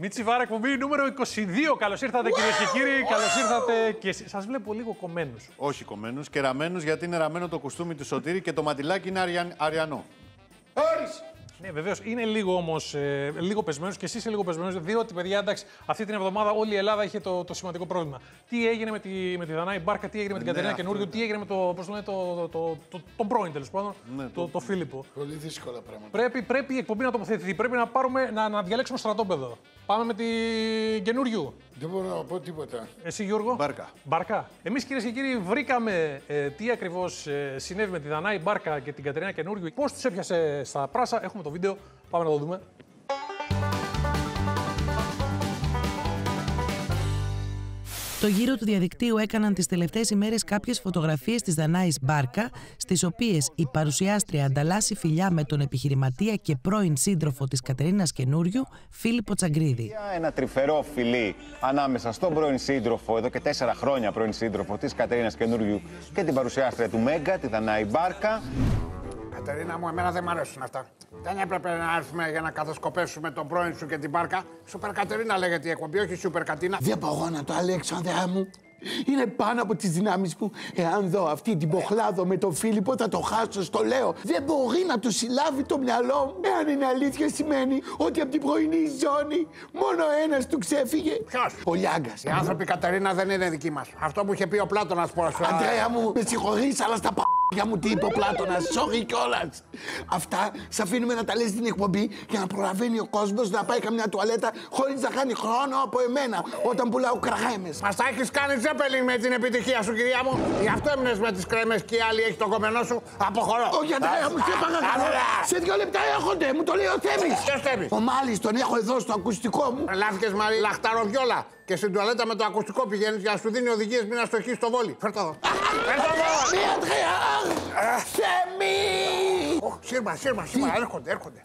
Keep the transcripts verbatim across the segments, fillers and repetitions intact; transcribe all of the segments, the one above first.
Μίτσι Βάρα, εκπομπή νούμερο είκοσι δύο. Καλώς ήρθατε, κυρίες και κύριοι. Καλώς ήρθατε και εσείς. Σας βλέπω λίγο κομμένους. Όχι κομμένους, και ραμμένους, γιατί είναι ραμμένο το κουστούμι του Σωτήρη και το μαντιλάκι είναι αρια... αριανό. Όρις! Ναι, βεβαίως. Είναι λίγο όμως ε, λίγο πεσμένος και εσείς είστε λίγο πεσμένος. Διότι, παιδιά, εντάξει, αυτή την εβδομάδα όλη η Ελλάδα είχε το, το σημαντικό πρόβλημα. Τι έγινε με τη, με τη Δανάη Μπάρκα, τι έγινε με την ναι, Κατερίνα Καινούριου, τι έγινε με το, πώς το, λένε, το, το, το, το, τον πρώην τέλος πάντων, ναι, το, το, το Φίλιππο. Πολύ δύσκολα πράγματα. Πρέπει, πρέπει η εκπομπή να τοποθετηθεί. Πρέπει να, πάρουμε, να, να διαλέξουμε στρατόπεδο. Πάμε με την Καινούριου. Δεν μπορώ να πω τίποτα. Εσύ, Γιώργο. Μπάρκα. Μπάρκα. Εμείς, κυρίες και κύριοι, βρήκαμε ε, τι ακριβώς ε, συνέβη με τη Δανάη Μπάρκα και την Κατερίνα Καινούριου. Πώς τους έπιασε στα πράσα. Έχουμε το βίντεο. Πάμε να το δούμε. Το γύρο του διαδικτύου έκαναν τις τελευταίες ημέρες κάποιες φωτογραφίες της Δανάης Μπάρκα, στις οποίες η παρουσιάστρια ανταλλάσσει φιλιά με τον επιχειρηματία και πρώην σύντροφο της Κατερίνας Καινούριου, Φίλιππο Τσαγκρίδη. Ένα τρυφερό φιλί ανάμεσα στον πρώην σύντροφο, εδώ και τέσσερα χρόνια πρώην σύντροφο της Κατερίνας Καινούριου και την παρουσιάστρια του Μέγκα, τη Δανάη Μπάρκα. Κατερίνα μου, εμένα δεν μ' αρέσουν αυτά. Δεν έπρεπε να έρθουμε για να κατασκοπεύσουμε τον πρώην σου και την Μπάρκα. Σούπερ Κατερίνα λέγεται η εκπομπή, όχι Σούπερ Κατίνα. Δεν μπορώ να το αλέξω, αδερά μου. Είναι πάνω από τις δυνάμεις μου. Εάν δω αυτή την ποχλάδο με τον Φίλιππο, θα το χάσω, στο λέω. Δεν μπορεί να του συλλάβει το μυαλό μου. Εάν είναι αλήθεια, σημαίνει ότι από την πρωινή ζώνη μόνο ένας του ξέφυγε. Ποιος? Ο Λιάγκας. Οι άνθρωποι, Κατερίνα, δεν είναι δικοί μας. Αυτό που είχε πει ο Πλάτωνας πως. Αντρέα μου, με συγχωρείς, αλλά στα π***για μου τι είπε ο Πλάτωνας. Sorry κιόλας. Αυτά σ' αφήνουμε να τα λες στην εκπομπή για να προλαβαίνει ο κόσμος να πάει καμιά τουαλέτα χωρίς να χάνει χρόνο από εμένα όταν πουλάω κρέμες. Μας τα έχεις κάνει Ζέπελιν με την επιτυχία σου, κυρία μου. Γι' αυτό έμεινες με τις κρέμες και η άλλη έχει τον κομμενό σου. Αποχωρώ. Όχι, Αντρέα μου, σε παρακαλώ. Σε δύο λεπτά έρχονται, μου το λέει ο Θέμης. Ποιος Θέμης? Ο Μάλης, τον έχω εδώ στο ακουστικό μου. Λάθηκες, Μαρή, λαχταροβιόλα. Και στην τουαλέτα με το ακουστικό πηγαίνεις για να σου δίνει οδηγίες μην αστοχείς στο βόλι. Φέρ' το εδώ. Φέρ' το εδώ. Μη, Αντρέα. Θέμη. Σύρμα, σύρμα, σύρμα. Έρχονται, έρχονται.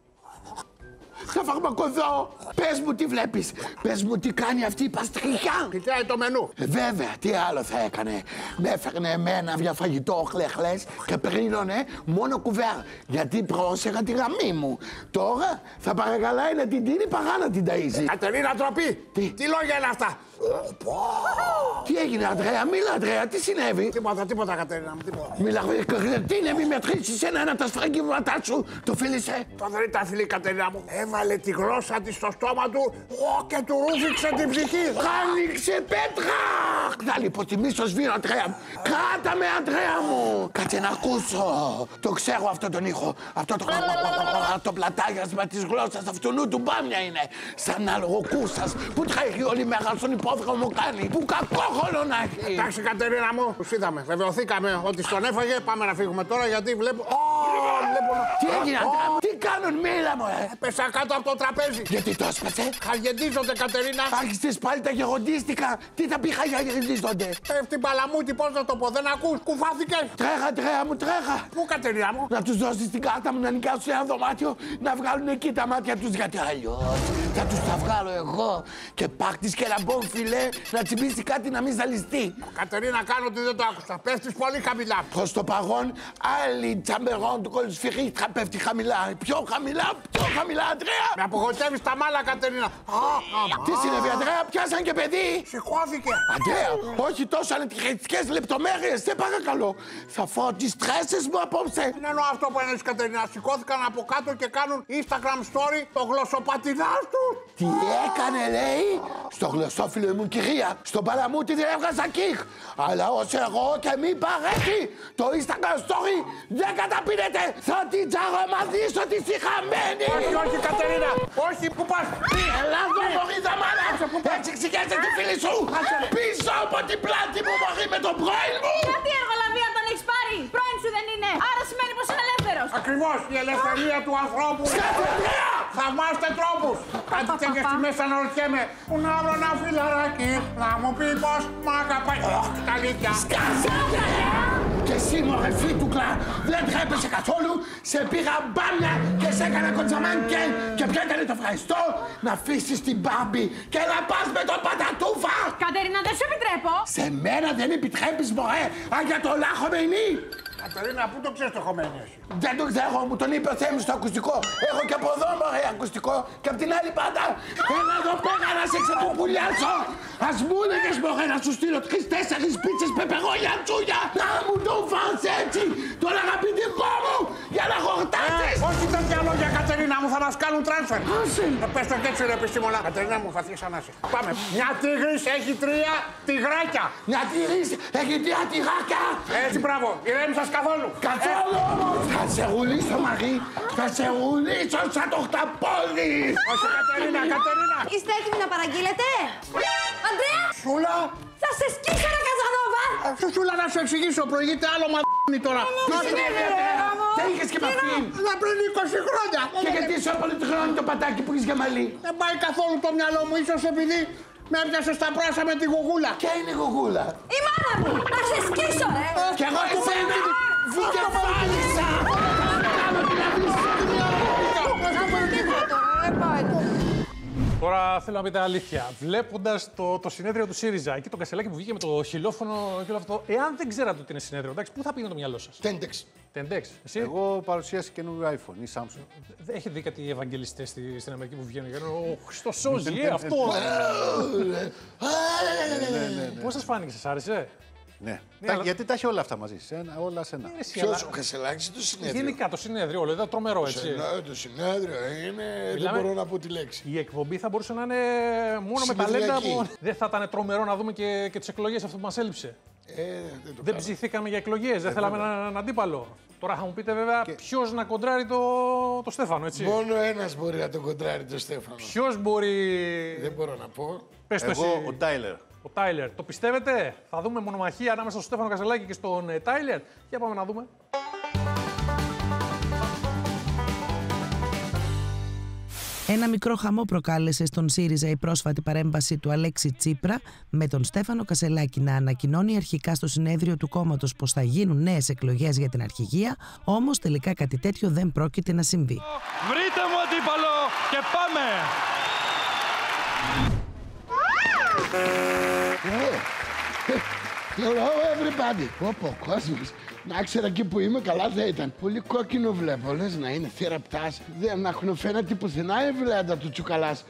Θα φαρμακοδώ. Πες μου τι βλέπεις. Πες μου τι κάνει αυτή η παστρικιά. Κοιτάει το μενού. Ε, βέβαια, τι άλλο θα έκανε. Με έφερνε εμένα για φαγητό χλεχλές και πρίνωνε μόνο κουβέρ. Γιατί πρόσεχα τη γραμμή μου. Τώρα θα παρακαλάει να την δίνει παρά να την ταΐζει. Κατερίνα, τροπή. Τι? Τι λόγια είναι αυτά? Τι έγινε, Αντρέα, μίλα, Αντρέα, τι συνέβη. Τίποτα, τίποτα, Κατερίνα μου, τίποτα. Μίλα, τι είναι, μη μετρήσεις ένα από τα σφραγγίματά σου. Το φίλησε. Το δεν ήταν φιλί, Κατερίνα μου. Έβαλε τη γλώσσα της στο στόμα του ο, και του ρούφηξε την ψυχή. Άνοιξε πέτρα! Θα λιποτιμήσω σβήνω, Αντρέα μου. Κράτα με, Αντρέα μου. Κάτσε να ακούσω. Το ξέρω αυτό τον ήχο. Αυτό το, το πλατάγιασμα της γλώσσας αυτού νου του μπάμια είναι. Σαν αλογοκούσας που τρέχει όλη μέρα στον υπόθρο μου κάνει. Που κακόχολο να έχει. Εντάξει, Κατερίνα μου, τους είδαμε. Βεβαιωθήκαμε ότι στον έφαγε. Πάμε να φύγουμε τώρα γιατί βλέπω. Ω, βλέπω να... Τι έγινε, Αντρέα μου, τι κάνουν, μίλα μου, ε. Πέσα κάτω από το τραπέζι. Γιατί το έσπασε. Χαγεντίζονται, Κατερίνα. Άρχισες πάλι τα γεγοντίστικα. Τι θα πει χαγεντίζονται. Πέφτει παλαμούτη, πώς να το πω, δεν ακούς, κουφάθηκες. Τρέχα, τρέχα μου, τρέχα. Πού, Κατερίνα μου? Να τους δώσεις την κάρτα μου να νοικιάσουν ένα δωμάτιο να βγάλουν εκεί τα μάτια τους, γιατί αλλιώς θα τους τα βγάλω εγώ και πάρτης και ένα μπον φιλέ να τσιμπήσει κάτι να μην ζαλιστεί. Κατερίνα, κάνω ότι δεν το άκουσα. Πέφτεις πολύ χαμηλά. Προς το παγόν, άλλη τσαμπερόν του κολυσφυρίχτρα πέφτει χαμηλά. Πιο χαμηλά, πιο χαμηλά, Αντρέα. Με απογοητεύεις τα μάλα, Κατερίνα. Τι συνέβη, Αντρέα, πιάσαν και παιδί. Σηκώθηκε. Αντρέα, όχι τόσο ανατυχητικές λεπτομέρειες, σε παρακαλώ. Θα φάω τις στρέσες μου απόψε. Δεν εννοώ αυτό που εννοείς, Κατερίνα. Σηκώθηκαν από κάτω και κάνουν Instagram story το γλωσσοπατινάς του. Τι έκανε, λέει, στο γλωσσόφιλο μου κυρία, στον παλαμούτη δεν έβγαζα κύχ. Αλλά ως εγώ και μη παρέχει, το Instagram story δεν καταπίνεται. Θα την τζαρομαδίσω τη συχαμένη. Όχι, όχι, Κατερίνα. Όχι, πού πας? Έλα εδώ, μωρή δαμάνα. Έτσι ξηγέσαι τη φίλη σου. Πίσω από την πλάτη μου, μωρή, με τον πρώην μου. Γιατί εργολαβία τον έχεις πάρει? Πρώην σου δεν είναι. Άρα σημαίνει πως είναι ελεύθερος. Ακριβώς, η ελευθερία του ανθρώπου. Σκάτσε, Θαυμάστε τρόπους. Κάτι τέτοια στη μέση αναρωτιέμαι. Πού να βρω ένα φιλαράκι να μου πει πως μ' αγαπάει. Ωχ, τα αλήθεια. Σκάσε, και εσύ, μωρέ φίτουκλα, δεν τρέπεσαι καθόλου. Σε πήγα μπάμια και σε έκανα κοντζαμάνκε. Και ποιο έκανε το ευχαριστώ? Να αφήσεις την Μπάμπη και να πας με τον πατατούφα. Κατερίνα, δεν σου επιτρέπω. Σε μένα δεν επιτρέπεις, μωρέ. Α, για το λάχο με ημί. Κατερίνα, πού το ξέρεις το χωμένιο εσύ? Δεν το ξέρω, μου τον είπε ο Θέμης στο ακουστικό. Έχω και από εδώ μωρέ ακουστικό και απ' την άλλη πάντα. Έλα εδώ πέρα να σε ξεποπουλιάσω. Ας μου έλεγες μωρέ να σου στείλω τρεις τέσσερις πίτσες πεπεγόνια τσούγια. Να μου το φας έτσι, τον αγαπητικό μου, για να χορτάσεις. Ε, όχι τέτοια λόγια, Κατερίνα μου, θα μας κάνουν τράνσφερ. Άσε. Θα πες το και έτσι ρε επιστήμονα. Κατερίνα μου, θα φύγεις ανάση. Πάμε. Μια τίγρης έχει τρία τυγράκια. Μια τυρής έχει τρία τυγάκια. Έτσι, μπράβο. Ηρέμησες καθόλου. Καθόλου όμως. Θα σε γουλήσω Μαρή, θα σε γουλήσω σαν το χταπόδι. Όχι, Κατερίνα, Κατερίνα. Είστε έτοιμοι να παραγγείλετε? Αντρέα! Σούλα. Θα σε σκίσω ρε Καζανόβα! Σου Σούλα να σου εξηγήσω, προηγείται άλλο μαδ***νι τώρα. Τι συνέβη τι είχες και με αυτήν. Να πριν είκοσι χρόνια. Και γιατί σου έπαλε το χρόνο το πατάκι που έχεις για μαλλί. Δεν πάει καθόλου το μυαλό μου, ίσως επειδή με έπιασε στα πράσα με τη γουγούλα. Ποια είναι η γουγούλα? Η μάνα μου! Θα σε σκίσω ρε! Κι εγώ εσένα βουκεφάλισα. Τώρα θέλω να πείτε αλήθεια. Βλέποντας το, το συνέδριο του ΣΥΡΙΖΑ, εκεί το Κασελάκι που βγήκε με το χιλόφωνο και όλο αυτό, εάν δεν ξέρατε ότι είναι συνέδριο, εντάξει, πού θα πήγαινε το μυαλό σας? Τέντεξ. Τεντέξ, εσύ. Εγώ παρουσίασα καινούργιο iPhone ή Samsung. Έχει δει κάτι ευαγγελιστές στη, στην Αμερική που βγαίνουν και λένε «Ο Χριστός σώζει, ε, αυτό». Πώς σας φάνηκε, σας άρεσε? Ναι. Ναι, Τα- αλλά- Γιατί τα έχει όλα αυτά μαζί. Σε ένα, όλα σε ένα. Ε, εσύ, Ποιος αλλά- ο Κασελάκης το συνέδριο. Γενικά το συνέδριο όλο, ήταν τρομερό έτσι. Σενά, το συνέδριο είναι. Δεν Μιλάμε- μπορώ να πω τη λέξη. Η εκπομπή θα μπορούσε να είναι μόνο με ταλέντα Συνεδριακή. που. Δεν θα ήταν τρομερό να δούμε και, και τις εκλογές αυτό που μας έλειψε. Ε, δεν το Δεν κάνω. ψηθήκαμε για εκλογές, δεν θέλαμε έναν αντίπαλο. Τώρα θα μου πείτε βέβαια ποιος να κοντράρει το, το Στέφανο, έτσι. Μόνο ένας μπορεί να τον κοντράρει το Στέφανο. Ποιος μπορεί. Δεν μπορώ να πω. Πες το Εγώ, εσύ. ο Τάιλερ. Ο Τάιλερ. Το πιστεύετε? Θα δούμε μονομαχία ανάμεσα στον Στέφανο Κασελάκη και στον ε, Τάιλερ. Για πάμε να δούμε. Ένα μικρό χαμό προκάλεσε στον ΣΥΡΙΖΑ η πρόσφατη παρέμβαση του Αλέξη Τσίπρα με τον Στέφανο Κασελάκη να ανακοινώνει αρχικά στο συνέδριο του κόμματος πως θα γίνουν νέες εκλογές για την αρχηγία, όμως τελικά κάτι τέτοιο δεν πρόκειται να συμβεί. Βρείτε μου αντίπαλο και πάμε! Hello everybody. Πω κόσμος. Να ξέρω εκεί που είμαι καλά θα ήταν. Πολύ κόκκινο βλέπω, λες να είναι θύρα πτάς. Δεν έχουν φαίνεται πουθενά η βλέντα του Τσουκαλάς.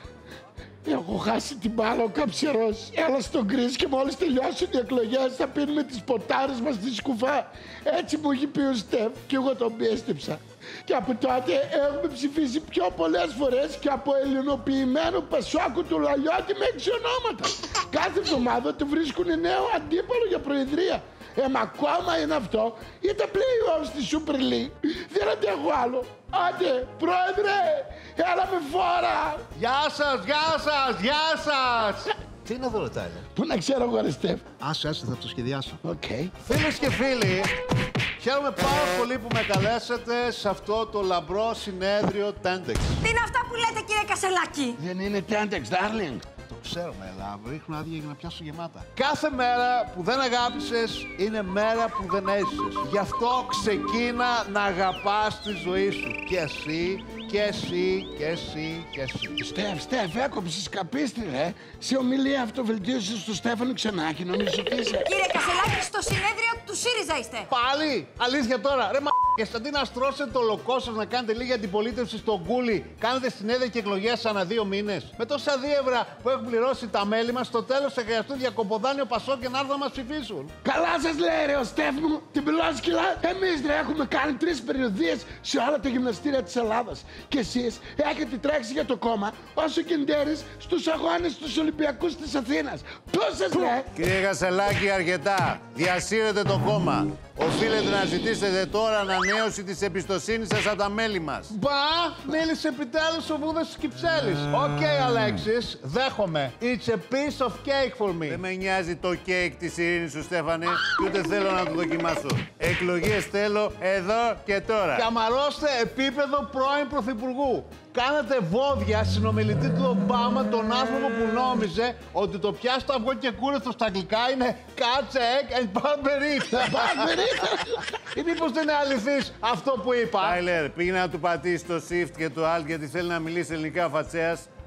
Έχω χάσει την μπάλα ο Καψερός. Έλα στον Κρίς και μόλις τελειώσουν οι εκλογές θα πίνουμε τις ποτάρες μας στη σκουφά. Έτσι μου έχει πει ο Στεφ και εγώ τον πίστεψα. Και από τότε έχουμε ψηφίσει πιο πολλές φορές και από ελληνοποιημένο Πασόκου του Λαλιώτη με έξι ονόματα. Κάθε εβδομάδα του βρίσκουν νέο αντίπαλο για προεδρία. Ε, μα ακόμα είναι αυτό ή τα play-offs στη Super League. Δεν αντέχω άλλο. Άντε, πρόεδρε, έλα με φόρα. Γεια σας, γεια σας, γεια σας! Τι είναι εδώ, Τάιλερ? Πού να ξέρω εγώ, ρε Στεφ. Άσε, άσε, θα το σχεδιάσω. Οκ. Φίλες και φίλοι, χαίρομαι πάρα πολύ που με καλέσατε σε αυτό το λαμπρό συνέδριο Τέντεξ. Τι είναι αυτά που λέτε κύριε Κασελάκη? Δεν είναι Τέντεξ, darling. Το ξέρουμε, αλλά ρίχνω άδεια για να πιάσω γεμάτα. Κάθε μέρα που δεν αγάπησες είναι μέρα που δεν έζησες. Γι' αυτό ξεκίνα να αγαπάς τη ζωή σου. Και εσύ, και εσύ, και εσύ, και εσύ. Στεφ, Στεφ, έκοψες καπίστρι, ρε. Σε ομιλία αυτοβελτίωσης του Στέφανου Ξενάκη, νομίζω ότι είσαι. Κύριε Κασελάκη, στο συνέδριο του ΣΥΡΙΖΑ είστε. Πάλι! Αλήθεια τώρα! Ρε μ***κες, αντί να στρώσετε το λοκό σας να κάνετε λίγη αντιπολίτευση στον κούλι, κάνετε συνέδρια και εκλογές ανά δύο μήνες. Με τόσα δίευρα που έχουν πληρώσει τα μέλη μας, στο τέλος θα χρειαστούν διακοποδάνιο Πασό και να έρθουν να μας ψηφίσουν. Καλά σας λέει, ρε, ο Στεφ μου, την πυλόσκυλα. Εμείς, ρε, έχουμε κάνει τρεις περιοδίες σε όλα τα γυμναστήρια της Ελλάδας. Και εσείς έχετε τρέξει για το κόμμα όσο κεντέρης στους αγώνες τους Ολυμπιακούς της Αθήνας. Πώς σας, ρε. Κύριε Κασελάκη, αρκετά. Διασύρετε το κόμμα. Οφείλετε να ζητήσετε τώρα ανανέωση της εμπιστοσύνης σας από τα μέλη μας. Μπα, μίλησε επιτέλους ο Βούδας της Κυψέλης. Οκ, Αλέξης, δέχομαι. It's a piece of cake for me. Δεν με νοιάζει το κέικ της ειρήνης σου, Στέφανε, και ούτε θέλω να το δοκιμάσω. Εκλογές θέλω εδώ και τώρα. Καμαρώστε επίπεδο πρώην Πρωθυπουργού. Κάνατε βόδια συνομιλητή του Ομπάμα, τον άνθρωπο που νόμιζε ότι το πιάστο αυγό και κούρεθο στα αγγλικά είναι catch egg and barberita. Ή μήπως δεν είναι αληθής αυτό που είπα? Τάιλερ, πήγαινε να του πατήσει το shift και το alt γιατί θέλει να μιλήσει ελληνικά ο Φατσέας.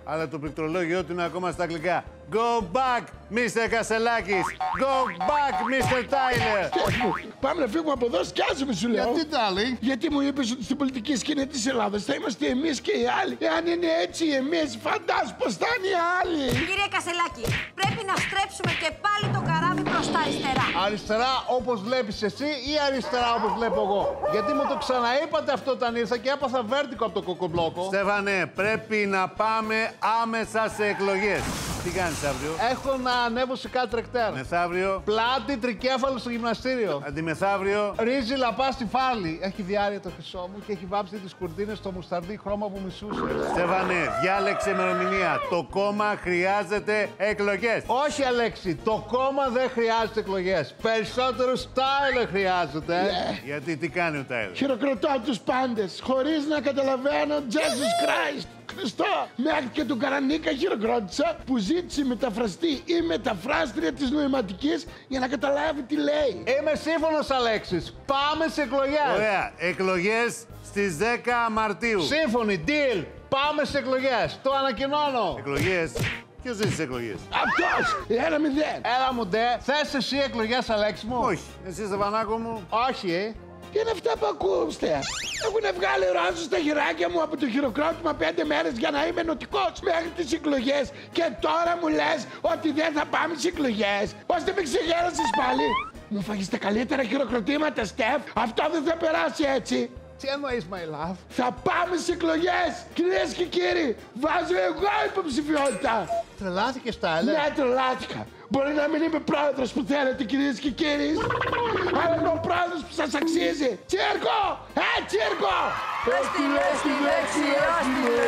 αλλά το πληκτρολόγιο του είναι ακόμα στα αγγλικά. Go back, μίστερ Κασελάκης! Go back, μίστερ Τάιλερ! Πάμε να φύγουμε από εδώ, σκιάζομαι σου λέω. Γιατί Τάλι? Γιατί μου είπες ότι στην πολιτική σκηνή της Ελλάδας θα είμαστε εμείς και οι άλλοι. Εάν είναι έτσι εμείς, φαντάσου πως θα είναι οι άλλοι. Κύριε Κασελάκη, πρέπει να στρέψουμε και πάλι το καράβι προς τα αριστερά. Αριστερά όπως βλέπεις εσύ ή αριστερά όπως βλέπω εγώ? Γιατί μου το ξαναείπατε αυτό όταν ήρθα και έπαθα βέρτικο από το κοκομπλόκο. Στέφανε, πρέπει να πάμε άμεσα σε εκλογές. Τι κάνεις αύριο? Έχω να ανέβω σε κάτι τρεκτέρ. Μεθαύριο. Πλάτη τρικέφαλο στο γυμναστήριο. Αντιμεθαύριο. Ρύζι λαπά στη φάλη. Έχει διάρκεια το χρυσό μου και έχει βάψει τις κουρτίνες στο μουσταρδί χρώμα που μισούσε. Στέφανε, διάλεξε ημερομηνία. Το κόμμα χρειάζεται εκλογές. Όχι, Αλέξη, το κόμμα δεν χρειάζεται εκλογές. Περισσότερο Τάιλερ χρειάζεται. Yeah. Γιατί τι κάνει ο Τάιλερ? Χειροκροτώ τους πάντες, χωρίς να καταλαβαίνω Jesus Christ. Χριστό! Μέχρι και τον Καρανίκα χειροκρότησα που ζήτησε μεταφραστή ή μεταφράστρια της νοηματικής για να καταλάβει τι λέει. Είμαι σύμφωνος, Αλέξης. Πάμε σε εκλογές. Ωραία. Εκλογές στις δέκα Μαρτίου. Σύμφωνοι, deal. Πάμε σε εκλογές. Το ανακοινώνω. Εκλογές. Ποιος ζήτησε τις εκλογές? Αυτός! Ένα μηδέν. Έλα μου ντε. Θες εσύ εκλογές, Αλέξη μου? Όχι. Εσύ Στεφανάκο μου? Όχι, ε. Τι είναι αυτά που ακούστε? Έχουνε βγάλει ράζο στα χειράκια μου από το χειροκρότημα πέντε μέρες για να είμαι νοτικός μέχρι τις εκλογές και τώρα μου λες ότι δεν θα πάμε στις εκλογές. Ώστε με ξεγέρασες πάλι. Μου φάγεις τα καλύτερα χειροκροτήματα, Στεφ. Αυτό δεν θα περάσει έτσι. Τι εννοείς, my love? Θα πάμε στις εκλογές, κυρίες και κύριοι. Βάζω εγώ υποψηφιότητα. Τρελάθηκες, Τάιλερ? Ναι, τρελάθηκα. Μπορεί να μην είμαι πρόεδρος που θέλετε, κυρίες και κύριοι, αλλά είμαι ο πρόεδρος που σας αξίζει. Τσίρκο! Ε, τσίρκο! Έστειλε στη λέξη, έστειλε.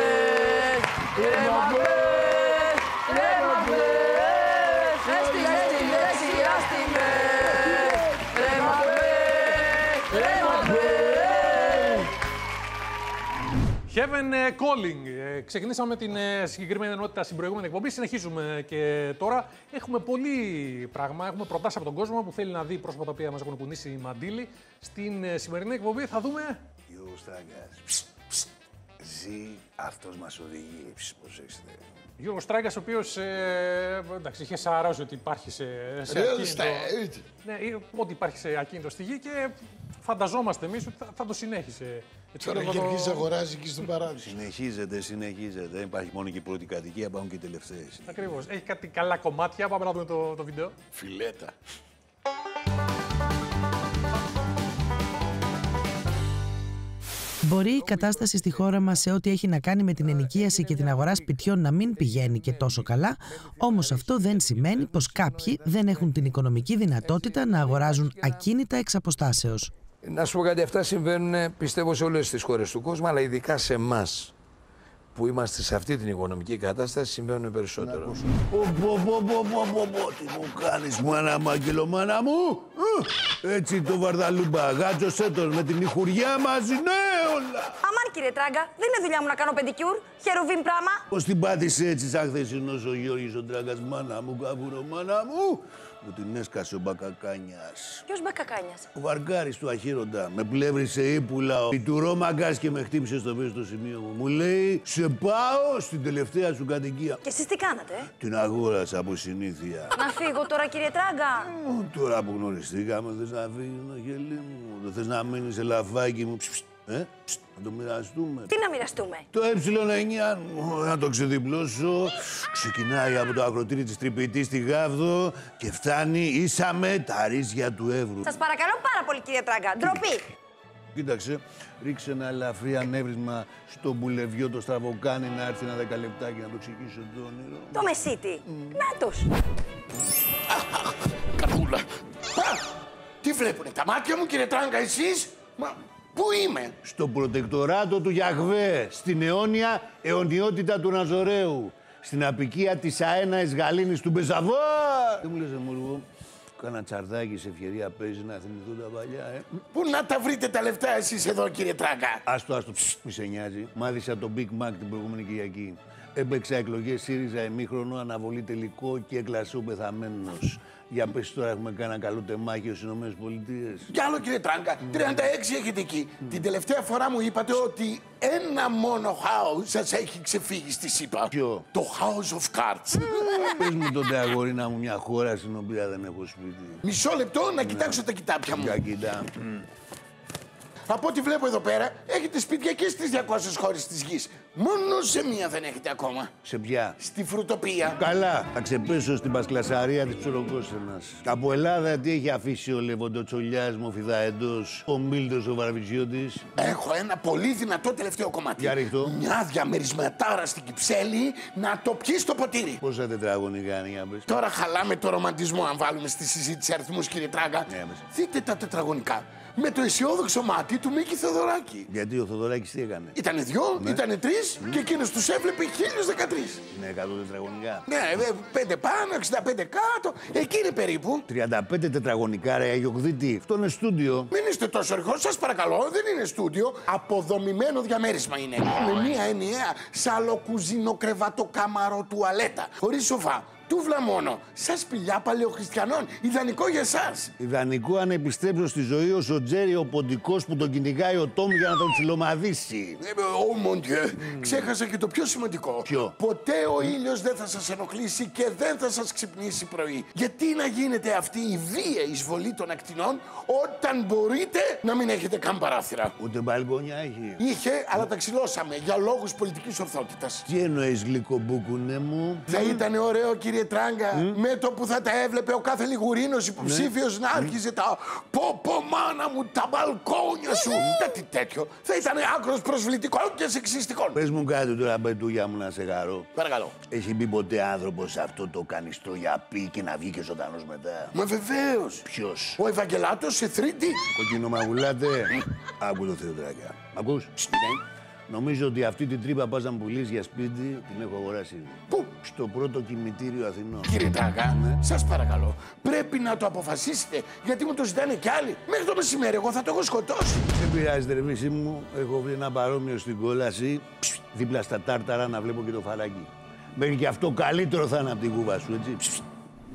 Ρεμαμπές, ρεμαμπές. Έστειλε στη λέξη, έστειλε. Ρεμαμπές, ρεμαμπές. Heaven Calling. Ε, ξεκινήσαμε με την ε, συγκεκριμένη ενότητα στην προηγούμενη εκπομπή. Συνεχίζουμε και τώρα. Έχουμε πολύ πράγμα. Έχουμε προτάσεις από τον κόσμο που θέλει να δει πρόσωπα τα οποία μας έχουν κουνήσει οι μαντίλοι. Στην ε, σημερινή εκπομπή θα δούμε. Γιώργο Στράγκας. Ζει, αυτός μας οδηγεί. Προσέξτε. Γιώργο Στράγκας, ο οποίος ε, εντάξει, είχε σαρώσει ότι υπάρχει σε, σε ακίνητο. Ναι, ότι υπάρχει σε ακίνητο στη γη και φανταζόμαστε εμείς ότι θα, θα το συνέχισε. Τώρα και αρχίζει να αγοράζει εκεί στον παράδεισο. Συνεχίζεται, συνεχίζεται. Δεν υπάρχει μόνο και η πρώτη κατοικία, υπάρχουν και οι τελευταίες. Ακριβώς. Έχει κάτι καλά κομμάτια. Πάμε να δούμε το, το βίντεο. Φιλέτα. Μπορεί η κατάσταση στη χώρα μας σε ό,τι έχει να κάνει με την ενοικίαση και την αγορά σπιτιών να μην πηγαίνει και τόσο καλά, όμως αυτό δεν σημαίνει πως κάποιοι δεν έχουν την οικονομική δυνατότητα να αγοράζουν ακίνητα εξ αποστάσεως. Να σου πω κάτι, αυτά συμβαίνουν πιστεύω σε όλες τις χώρες του κόσμου, αλλά ειδικά σε εμάς που είμαστε σε αυτή την οικονομική κατάσταση συμβαίνουν περισσότερο. Πω πω πω πω πω πω, τι μου κάνεις μάνα μου, αγγελομάνα μου. Έτσι το βαρδαλούμπα, γάτζωσέ τον με την ηχουριά μαζί, ναι όλα. Αμάν κύριε Τράγκα, δεν είναι δουλειά μου να κάνω πεντικιούρ, χερουβίν πράγμα. Πώς την πάτησε έτσι σαν χθεσινός ο Γιώργης ο Τράγκας, μάνα μου, καβούρο, μάνα μου. Μου την έσκασε ο Μπακακάνιας. Ποιος Μπακακάνιας? Ο Βαρκάρης του Αχύροντα. Με πλεύρισε ύπουλα ο πιτουρόμαγκας και με χτύπησε στο πίσω στο σημείο μου. Μου λέει, σε πάω στην τελευταία σου κατοικία. Και εσείς τι κάνατε? Ε? Την αγόρασα από συνήθεια. Να φύγω τώρα κύριε Τράγκα. Ε, τώρα που γνωριστήκαμε, θες να φύγεις, Αγγελή μου. Δεν θες να μείνεις σε λαφάκι μου. Ψ, ε, ψ, να το μοιραστούμε. Τι να μοιραστούμε? Το ε εννιά, να το ξεδιπλώσω. Ξεκινάει από το ακροτήρι της Τρυπητής στη Γάβδο και φτάνει ίσα με τα ρίζια του Εύρου. Σας παρακαλώ πάρα πολύ κύριε Τράγκα, ντροπή. Κοίταξε, ρίξε ένα ελαφρύ ανέβρισμα στο μπουλεβιό το στραβοκάνι να έρθει ένα δέκα λεπτάκι να το ξεκίσω το όνειρο. Το μεσίτη. Mm. Νάτος. Καρδούλα. Τι βλέπουνε τα μάτια μου κύριε Τράγκα εσείς? Μα πού είμαι? Στο προτεκτοράτο του Γιαχβέ, στην αιώνια αιωνιότητα του Ναζωραίου, στην απικία της αέναης γαλήνης του Μπεζαβόρ. Τι μου λες, Μούργο? Κάνα τσαρδάκι σε ευκαιρία παίζει να θυμηθούν τα παλιά, ε. Πού να τα βρείτε τα λεφτά εσείς εδώ, κύριε Τράγκα? Άστο, άστο, ψ, μη σε νοιάζει. Μάθησα το Big Mac την προηγούμενη Κυριακή. Έπαιξα εκλογές ΣΥΡΙΖΑ ημίχρονο, αναβολή τελικό και έκλασε ο πεθαμένος. Για πες τώρα, έχουμε κάνει ένα καλό τεμάχιο στις Ηνωμένες Πολιτείες. Κι άλλο, κύριε Τράγκα, τριάντα έξι έχετε εκεί. Mm. Την τελευταία φορά μου είπατε ότι ένα μόνο house σας έχει ξεφύγει στη ΣΥΠΑ. Ποιο? Το House of Cards. Πες μου τότε, αγορίνα μου, μια χώρα στην οποία δεν έχω σπίτι. Μισό λεπτό να κοιτάξω τα κοιτάπια μου. Για κοιτά. Mm. Από ό,τι βλέπω εδώ πέρα, έχετε σπίτια και στις διακόσιες χώρες της γης. Μόνο σε μία δεν έχετε ακόμα. Σε ποια? Στη φρουτοπία. Καλά. Θα ξεπέσω στην πασκλασαρία της Ψωροκόστενας. Από Ελλάδα τι έχει αφήσει ο Λεβοντοτσολιάς, ο Φιδαεντός, ο Μίλτος, ο Βαρβιτσιώτης? Έχω ένα πολύ δυνατό τελευταίο κομμάτι. Για ρίχτω. Μια διαμερισματάρα στην Κυψέλη να το πιει στο ποτήρι. Πόσα τετραγωνικά είναι, για πες? Τώρα χαλάμε το ρομαντισμό αν βάλουμε στη συζήτηση αριθμούς, κύριε Τράγκα. Ναι, δείτε τα τετραγωνικά. Με το αισιόδοξο μάτι του Μίκη Θεοδωράκη. Γιατί ο Θεοδωράκης τι έκανε? Ήτανε δυο, ναι. ήτανε τρεις mm. και εκείνος τους έβλεπε χίλια δεκατρία. Ναι, εκατό τετραγωνικά. Ναι, πέντε πάνω, εξήντα πέντε κάτω. Εκεί είναι περίπου. τριάντα πέντε τετραγωνικά, ρε Αγιοκδίτη. Αυτό είναι στούντιο. Μην είστε τόσο ορχός, σας παρακαλώ. Δεν είναι στούντιο. Αποδομημένο διαμέρισμα είναι. Με μία ενιαία σαλοκουζινοκρεβατοκάμαρο τουαλέτα. Χωρίς σοφά. Τούβλα μόνο. Σαν σπηλιά παλαιοχριστιανών. Ιδανικό για εσάς. Ιδανικό αν επιστρέψω στη ζωή ως ο Τζέρι ο ποντικός που τον κυνηγάει ο Τόμ για να τον ψιλομαδίσει. Ω mon Dieu. Ξέχασα και το πιο σημαντικό. Ποιο? Ποτέ ο ήλιος δεν θα σας ενοχλήσει και δεν θα σας ξυπνήσει πρωί. Γιατί να γίνεται αυτή η βία εισβολή των ακτινών όταν μπορείτε να μην έχετε καν παράθυρα? Ούτε μπαλκόνια έχει. Είχε, αλλά τα ξυλώσαμε για λόγους πολιτικής ορθότητας. Τι εννοείς, γλυκομπούκουνε μου? Θα ήταν ωραίο, κύριε Τράγκα, mm. με το που θα τα έβλεπε ο κάθε λιγουρίνος υποψήφιος ναι. να άρχιζε τα πω πω μάνα μου τα μπαλκόνια σου. Mm. Κάτι τέτοιο. Θα ήταν άκρος προσβλητικό και σεξιστικό. Πες μου κάτι τώρα, μπετούγια μου, να σε χαρώ. Παρακαλώ. Έχει μπει ποτέ άνθρωπος αυτό το κανιστό για πει και να βγει και ζωντανός μετά? Μα βεβαίως. Ποιος? Ο Ευαγγελάτος σε θρι ντι. Κοκκινομαγουλάτε. Άκου το Θεοδράκια. Ακούς? Ναι. Νομίζω ότι αυτή την τρύπα πας να πουλήσεις για σπίτι την έχω αγοράσει. Πού? Στο πρώτο κημητήριο Αθηνών. Κύριε Τράγκα, ναι. σας παρακαλώ, πρέπει να το αποφασίσετε, γιατί μου το ζητάνε κι άλλοι. Μέχρι το μεσημέρι εγώ θα το έχω σκοτώσει. Δεν πειράζει, τρεβίση μου. Έχω βρει ένα παρόμοιο στην κόλαση, δίπλα στα τάρταρα, να βλέπω και το φαράκι. Μέχρι και αυτό καλύτερο θα είναι από την κούβα σου, έτσι.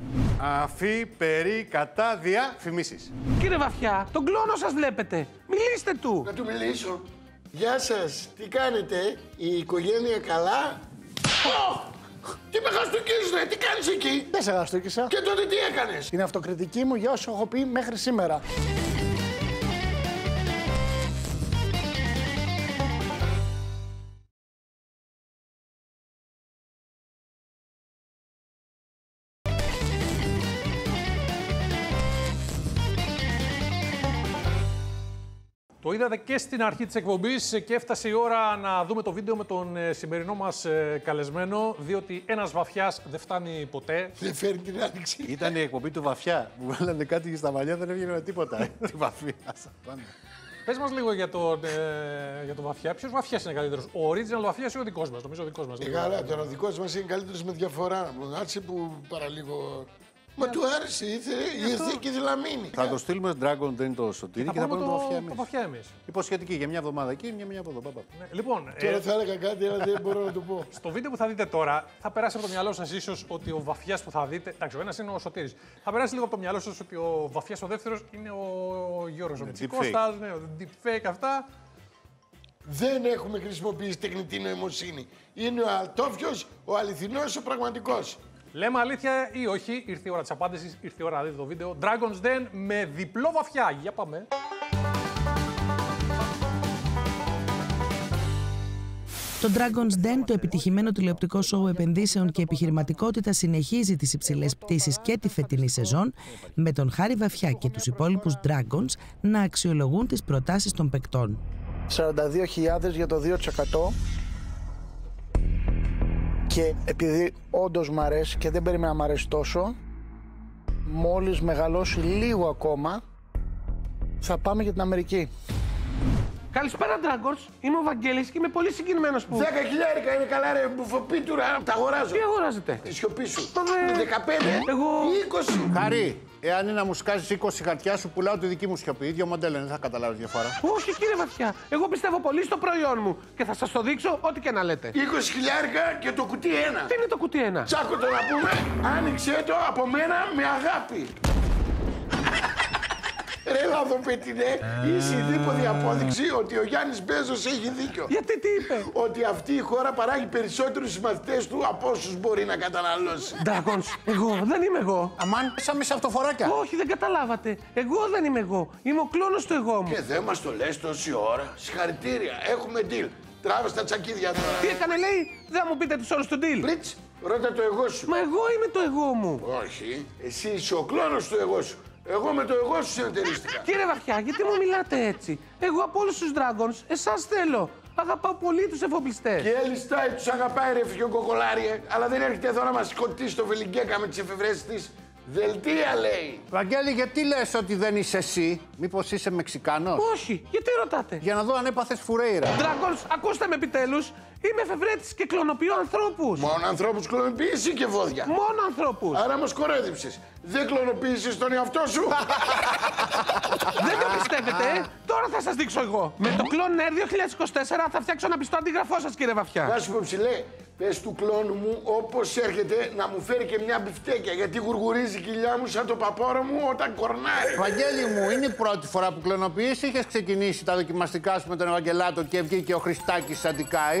Αφή, περί, κατά, διαφημίσεις. Κύριε Βαφιά, τον κλόνο σας βλέπετε. Μιλήστε του. Να του μιλήσω. Γεια σας, τι κάνετε, η οικογένεια καλά? Oh! Τι με χαστούκίζεις ρε, τι κάνεις εκεί? Δεν σε χαστούκισα. Και τότε τι έκανες? Είναι αυτοκριτική μου για όσο έχω πει μέχρι σήμερα. Το είδατε και στην αρχή της εκπομπής και έφτασε η ώρα να δούμε το βίντεο με τον σημερινό μας καλεσμένο, διότι ένας Βαφιάς δεν φτάνει ποτέ. Δεν φέρνει την άνοιξη. Ήταν η εκπομπή του Βαφιά που βάλανε κάτι στα μαλλιά, δεν έβγαινε με τίποτα. Τη Βαφία. Πες μας λίγο για τον, ε, για τον Βαφιά. Ποιος Βαφιάς είναι καλύτερος, ο original Βαφιάς ή ο δικός μας? Νομίζω ο δικός μας. Ε, καλά, τώρα ο δικός μας είναι καλύτερος με διαφορά. Μου άρεσε που παραλίγο. Μα του άρεσε, ήρθε, ήρθε και δηλαμίνη. Θα το στείλουμε Dragon Den το Σωτήρι και θα πάμε το Βαφιά εμείς. Υποσχετική για μια εβδομάδα εκεί, μια μια από εδώ. Ναι, λοιπόν, τώρα ε, θα έλεγα κάτι, αλλά δεν μπορώ να το πω. Στο βίντεο που θα δείτε τώρα, θα περάσει από το μυαλό σας ίσως ότι ο Βαφιάς που θα δείτε. Εντάξει, ο ένας είναι ο Σωτήρης. Θα περάσει λίγο από το μυαλό σας ότι ο Βαφιάς ο δεύτερος είναι ο Γιώργος. Ο Μητσικώστας, ναι, ο deepfake αυτά. Δεν έχουμε χρησιμοποιήσει τεχνητή νοημοσύνη. Είναι ο αλτόφιος, ο αληθινός, ο πραγματικός. Λέμε αλήθεια ή όχι, ήρθε η ώρα της απάντησης, ήρθε η ώρα να δείτε το βίντεο. Dragon's Den με διπλό Βαφιά. Για πάμε. Το Dragon's Den, το επιτυχημένο τηλεοπτικό σοου επενδύσεων και επιχειρηματικότητα, συνεχίζει τις υψηλές πτήσεις και τη φετινή σεζόν, με τον Χάρη Βαφιά και τους υπόλοιπους Dragons να αξιολογούν τις προτάσεις των παικτών. σαράντα δύο χιλιάδες για το δύο τοις εκατό. Και επειδή όντως μ' αρέσει και δεν περίμενα να μ' αρέσει τόσο, μόλις μεγαλώσει λίγο ακόμα, θα πάμε για την Αμερική. Καλησπέρα, Dragons. Είμαι ο Βαγγέλης και είμαι πολύ συγκινημένος που... Δέκα χιλιάρικα είναι καλά ρε, μπουφοπίτουρα, τα αγοράζω. Τι αγοράζετε? Τη σιωπή σου. Μα, δεκαπέντε, εγώ... είκοσι. Χαρή, Εάν είναι να μου σκάσεις είκοσι χαρτιά, σου πουλάω τη δική μου σιωπή. Ίδιο μοντέλο, δεν θα καταλάβεις διαφορά. Όχι, κύριε Βαθιά. Εγώ πιστεύω πολύ στο προϊόν μου και θα σας το δείξω ό,τι και να λέτε. είκοσι χιλιάρικα και το κουτί ένα. Τι είναι το κουτί ένα? Τσάκο το να πούμε, άνοιξε το από μένα με αγάπη. Ρε λαδοπέτεινε, είσαι η δίποδη απόδειξη ότι ο Γιάννης Μπέζος έχει δίκιο. Γιατί τι είπε? Ότι αυτή η χώρα παράγει περισσότερους συμμαθητές του από όσους μπορεί να καταναλώσει. Dragons, εγώ δεν είμαι εγώ. Αμάν, σαν σε αυτοφοράκια. Όχι, δεν καταλάβατε. Εγώ δεν είμαι εγώ. Είμαι ο κλόνος του εγώ μου. Και δεν μας το λες τόση ώρα. Συγχαρητήρια, έχουμε deal. Τράβες τα τσακίδια τώρα. Τι έκανε, λέει, δεν μου πείτε τους όρους του deal. Πλίτς, ρώτα το εγώ σου. Μα εγώ είμαι το εγώ μου. Όχι, εσύ είσαι ο κλόνος του εγώ σου. Εγώ με το εγώ σου συνεταιρίστηκα. Κύριε Βαθιά, γιατί μου μιλάτε έτσι? Εγώ από όλους τους Dragons, εσάς θέλω. Αγαπάω πολύ τους εφοπλιστές. Και Ελιστάι τους αγαπάει ρε φιόκοκολάριε, αλλά δεν έρχεται εδώ να μας σκοτήσει το Βελιγκέκα με τις εφευρέσεις της. Δελτία λέει. Βαγγέλη, γιατί λες ότι δεν είσαι εσύ? Μήπως είσαι Μεξικάνος? Όχι, γιατί ρωτάτε? Για να δω αν έπαθες φουρέιρα. Dragons, ακούστε με επιτέλους. Είμαι εφευρέτης και κλωνοποιώ ανθρώπους. Μόνο ανθρώπους κλωνοποιείς ή και βόδια? Μόνο ανθρώπους. Άρα μας κορέδιψες. Δεν κλωνοποίησες τον εαυτό σου. Δεν το πιστεύετε, ε? Τώρα θα σας δείξω εγώ. Με το Clone Air δύο χιλιάδες είκοσι τέσσερα θα φτιάξω ένα πιστό αντίγραφό σας, κύριε Βαθιά. Να σου πω ψηλέ, πες του κλόνου μου όπως έρχεται να μου φέρει και μια μπιφτέκια, γιατί γουργουρίζει η κοιλιά μου σαν το παπόρο μου όταν κορνάει. Βαγγέλη μου, είναι η πρώτη φορά που κλωνοποιείς ή είχες ξεκινήσει τα δοκιμαστικά σου με τον Ευαγγελάτο και βγήκε ο Χριστάκης Σαντικάη?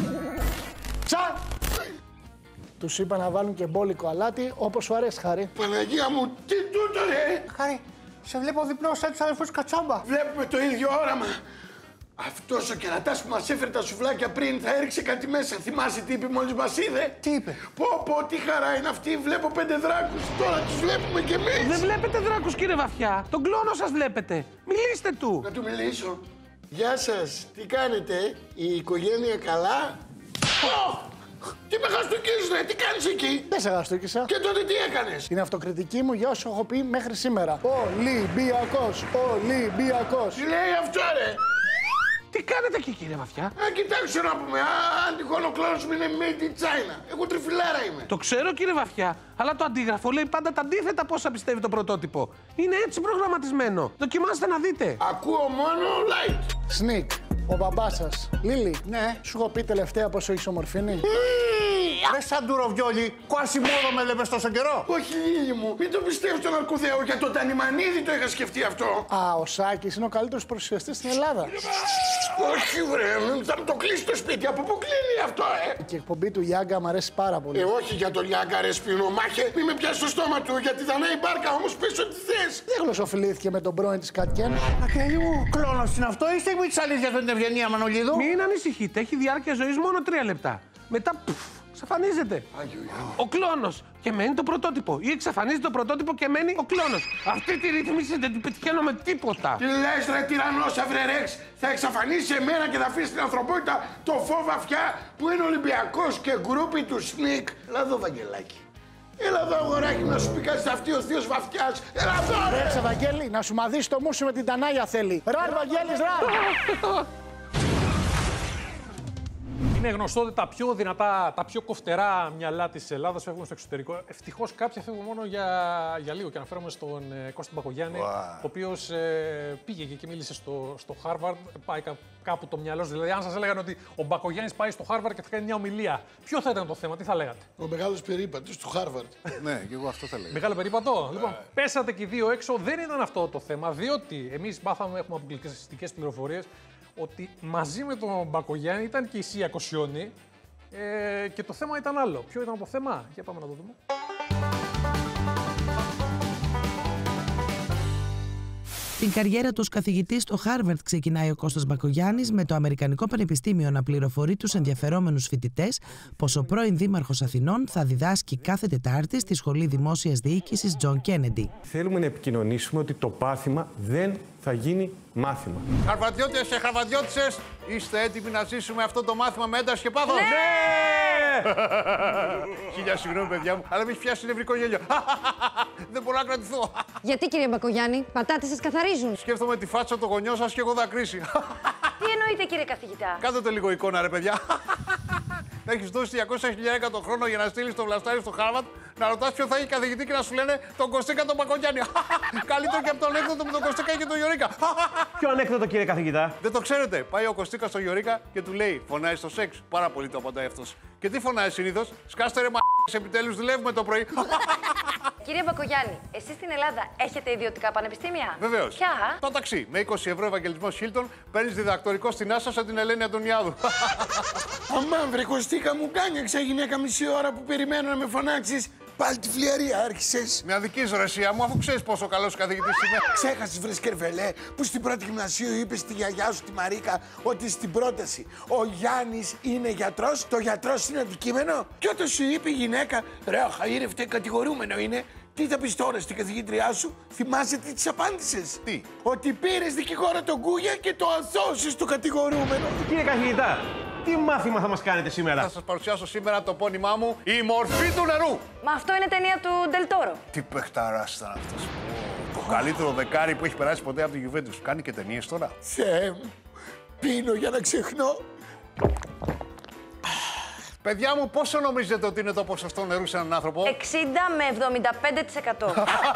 Τσα! Τους είπα να βάλουν και μπόλικο αλάτι, όπως σου αρέσει, Χάρη. Παναγία μου, τι τούτο ρε! Χάρη, σε βλέπω διπλό σαν τους αδερφούς Κατσάμπα. Βλέπουμε το ίδιο όραμα. Αυτός ο κερατάς που μας έφερε τα σουβλάκια πριν θα έριξε κάτι μέσα. Θυμάσαι τι είπε μόλις μας είδε? Τι είπε? Πω πω, τι χαρά είναι αυτή. Βλέπω πέντε δράκους. Τώρα τους βλέπουμε κι εμείς. Δεν βλέπετε δράκους, κύριε Βαθιά. Τον κλόνο σας βλέπετε. Μιλήστε του. Να του μιλήσω. Γεια σας. Τι κάνετε? Η οικογένεια καλά? Oh! Τι με χαστούκίζεις ρε, τι κάνεις εκεί? Δεν σε χαστούκισα. Και τότε τι έκανες? Είναι αυτοκριτική μου για όσο έχω πει μέχρι σήμερα. Ολυμπιακός, Ολυμπιακός. Τι λέει αυτό ρε? Τι κάνετε εκεί, κύριε Βαθιά? Α, κοιτάξτε να πούμε, α, αν τυχόν ο κλόνος μου είναι made in China. Εγώ τριφυλάρα είμαι. Το ξέρω, κύριε Βαθιά, αλλά το αντίγραφο λέει πάντα τα αντίθετα πόσα πιστεύει το πρωτότυπο. Είναι έτσι προγραμματισμένο. Δοκιμάστε να δείτε. Ακούω μόνο light. Sneak, ο μπαμπάς σας. Λίλη, ναι. Σου έχω πει τελευταία πόσο έχεις ομορφήνει. Ρε σαν τουροβιόλι, Κουάσιμόδο με βλέπεις τόσο καιρό. Όχι Λίλη μου, μην το πιστεύεις τον Αρκουδαίο, για τον Τανιμανίδη το είχα σκεφτεί αυτό. Α, ο Σάκης είναι ο καλύτερος παρουσιαστής στην Ελλάδα. Όχι βρε, θα μου το κλείσει το σπίτι, από πού κλείνει αυτό ε. Και η εκπομπή του Γιάγκα μου αρέσει πάρα πολύ. Ε, όχι για τον Γιάγκα ρε σπινομάχε, μη με πιάσει στο στόμα του, γιατί θα η μπάρκα όμως πες ό,τι θες. Δεν γλωσσοφιλήθηκε με τον πρώην της Κατκέν. Αγγέλη μου, κλόνος είναι αυτό ή στιγμή της αλήθειας με την Ευγενία Μανολίδου? Μην ανησυχείτε, έχει διάρκεια ζωής μόνο τρία λεπτά. Μετά, πφ, εξαφανίζεται. Ο κλόνος και μένει το πρωτότυπο. Ή εξαφανίζεται το πρωτότυπο και μένει ο κλόνος. Αυτή τη ρύθμιση δεν την πετυχαίνω με τίποτα. Τι λες ρε τυραννόσαυρε Ρεξ, θα εξαφανίσει εμένα και θα αφήσει την ανθρωπότητα το φόβο αυτιά που είναι Ολυμπιακός και γκρούπι του Sneak. Έλα εδώ Βαγγελάκη. Έλα εδώ αγοράκι να σου πει κάτι αυτή ο θείος Βαθιάς. Έλα εδώ ρε. Ρέξε Βαγγέλη, να σου μαδίσει το μουσι με την Τανάγια θέλει. Ραν Βαγγέλης, ραν. Είναι γνωστό ότι τα πιο δυνατά, τα πιο κοφτερά μυαλά της Ελλάδας φεύγουν στο εξωτερικό. Ευτυχώς κάποια φεύγουν μόνο για, για λίγο. Και αναφέρομαι στον ε, Κώστα Μπακογιάννη, wow. ο οποίος ε, πήγε και μίλησε στο, στο Harvard. Πάει κά, κάπου το μυαλό σου. Δηλαδή, αν σας έλεγαν ότι ο Μπακογιάννης πάει στο Harvard και θα κάνει μια ομιλία, ποιο θα ήταν το θέμα, τι θα λέγατε? Ο μεγάλος περίπατος του Harvard. Ναι, και εγώ αυτό θα λέγα. Μεγάλο περίπατο. Λοιπόν, πέσατε και οι δύο έξω. Δεν ήταν αυτό το θέμα, διότι εμείς μάθαμε, έχουμε αποκλειστικές πληροφορίες, ότι μαζί με τον Μπακογιάννη ήταν και η Σία Κοσιόνη ε, και το θέμα ήταν άλλο. Ποιο ήταν το θέμα? Για πάμε να το δούμε. Την καριέρα του ως καθηγητής στο Harvard ξεκινάει ο Κώστας Μπακογιάννης με το Αμερικανικό Πανεπιστήμιο να πληροφορεί τους ενδιαφερόμενους φοιτητές πως ο πρώην Δήμαρχος Αθηνών θα διδάσκει κάθε Τετάρτη στη Σχολή Δημόσιας Διοίκησης Τζον Κέννεντι. Θέλουμε να επικοινωνήσουμε ότι το πάθημα δεν θα γίνει μάθημα. Χαρβατιώτες και χαρβατιώτισσες, είστε έτοιμοι να ζήσουμε αυτό το μάθημα με ένταση και πάθος? Ναι! Χίλια συγγνώμη παιδιά μου, αλλά με έχει πιάσει νευρικό γέλιο. Δεν μπορώ να κρατηθώ. Γιατί κύριε Μπακογιάννη, πατάτες σας καθαρίζουν? Σκέφτομαι τη φάτσα των γονιών σας και έχω δακρύσει. Τι εννοείτε κύριε καθηγητά? Κάντε το λίγο εικόνα ρε παιδιά. Να έχεις δώσει διακόσια χιλιάδες το χρόνο για να στείλεις το βλαστάρι στο Harvard Να ρωτάς ποιο θα έχει καθηγητή και να σου λένε τον Κωστίκα τον Πακογιάννη. Καλύτερο και από τον ανέκδοτο με τον Κωστίκα και τον Γιωρίκα. Ποιο ανέκδοτο, κύριε καθηγητά? Δεν το ξέρετε. Πάει ο Κωστίκα στον Γιωρίκα και του λέει: φωνάει στο σεξ. Πάρα πολύ το απαντάει αυτός. Και τι φωνάει συνήθως? Σκάστε ρε μα***, επιτέλους δουλεύουμε το πρωί. Κύριε Μπακογιάννη, εσείς στην Ελλάδα έχετε ιδιωτικά πανεπιστήμια? Βεβαίως. Ποια? Το ταξί. Με είκοσι ευρώ Ευαγγελισμός Χίλτον παίρνεις διδακτορικό στην Άσα σαν την Ελένη Αντωνιάδου. Αμάν, βρε Κωστίκα, μου κάνιαξε γυναίκα μισή ώρα που περιμένω να με φωνάξεις. Πάλι τη φλιαρία άρχισες. Με αδικής ρε εσύ, μου, αφού ξέρεις πόσο καλός καθηγητής είμαι. Ξέχασες βρε Σκερβελέ που στην πρώτη γυμνασίου είπες στη γιαγιά σου τη Μαρίκα ότι στην πρόταση ο Γιάννης είναι γιατρός, το γιατρός είναι αντικείμενο. Και όταν σου είπε η γυναίκα, ρε αχαήρευτε, κατηγορούμενο είναι. Τι θα πεις τώρα στην καθηγήτριά σου, θυμάσαι τι της απάντησες? Τι? Ότι πήρες δικηγόρο τον Κούγια και το αθώσες το κατηγορούμενο. Κύριε καθηγητά, τι μάθημα θα μας κάνετε σήμερα? Θα σας παρουσιάσω σήμερα το πόνημά μου, η μορφή του νερού. Μα αυτό είναι ταινία του Ντελτόρο. Τι παιχταράς ήταν αυτός. Το καλύτερο δεκάρι που έχει περάσει ποτέ από τη Γιουβέντους. Κάνει και ταινίες τώρα. Θεέ μου, πίνω για να ξεχνώ. Παιδιά μου, πόσο νομίζετε ότι είναι το ποσοστό νερού σε έναν άνθρωπο? εξήντα με εβδομήντα πέντε τοις εκατό.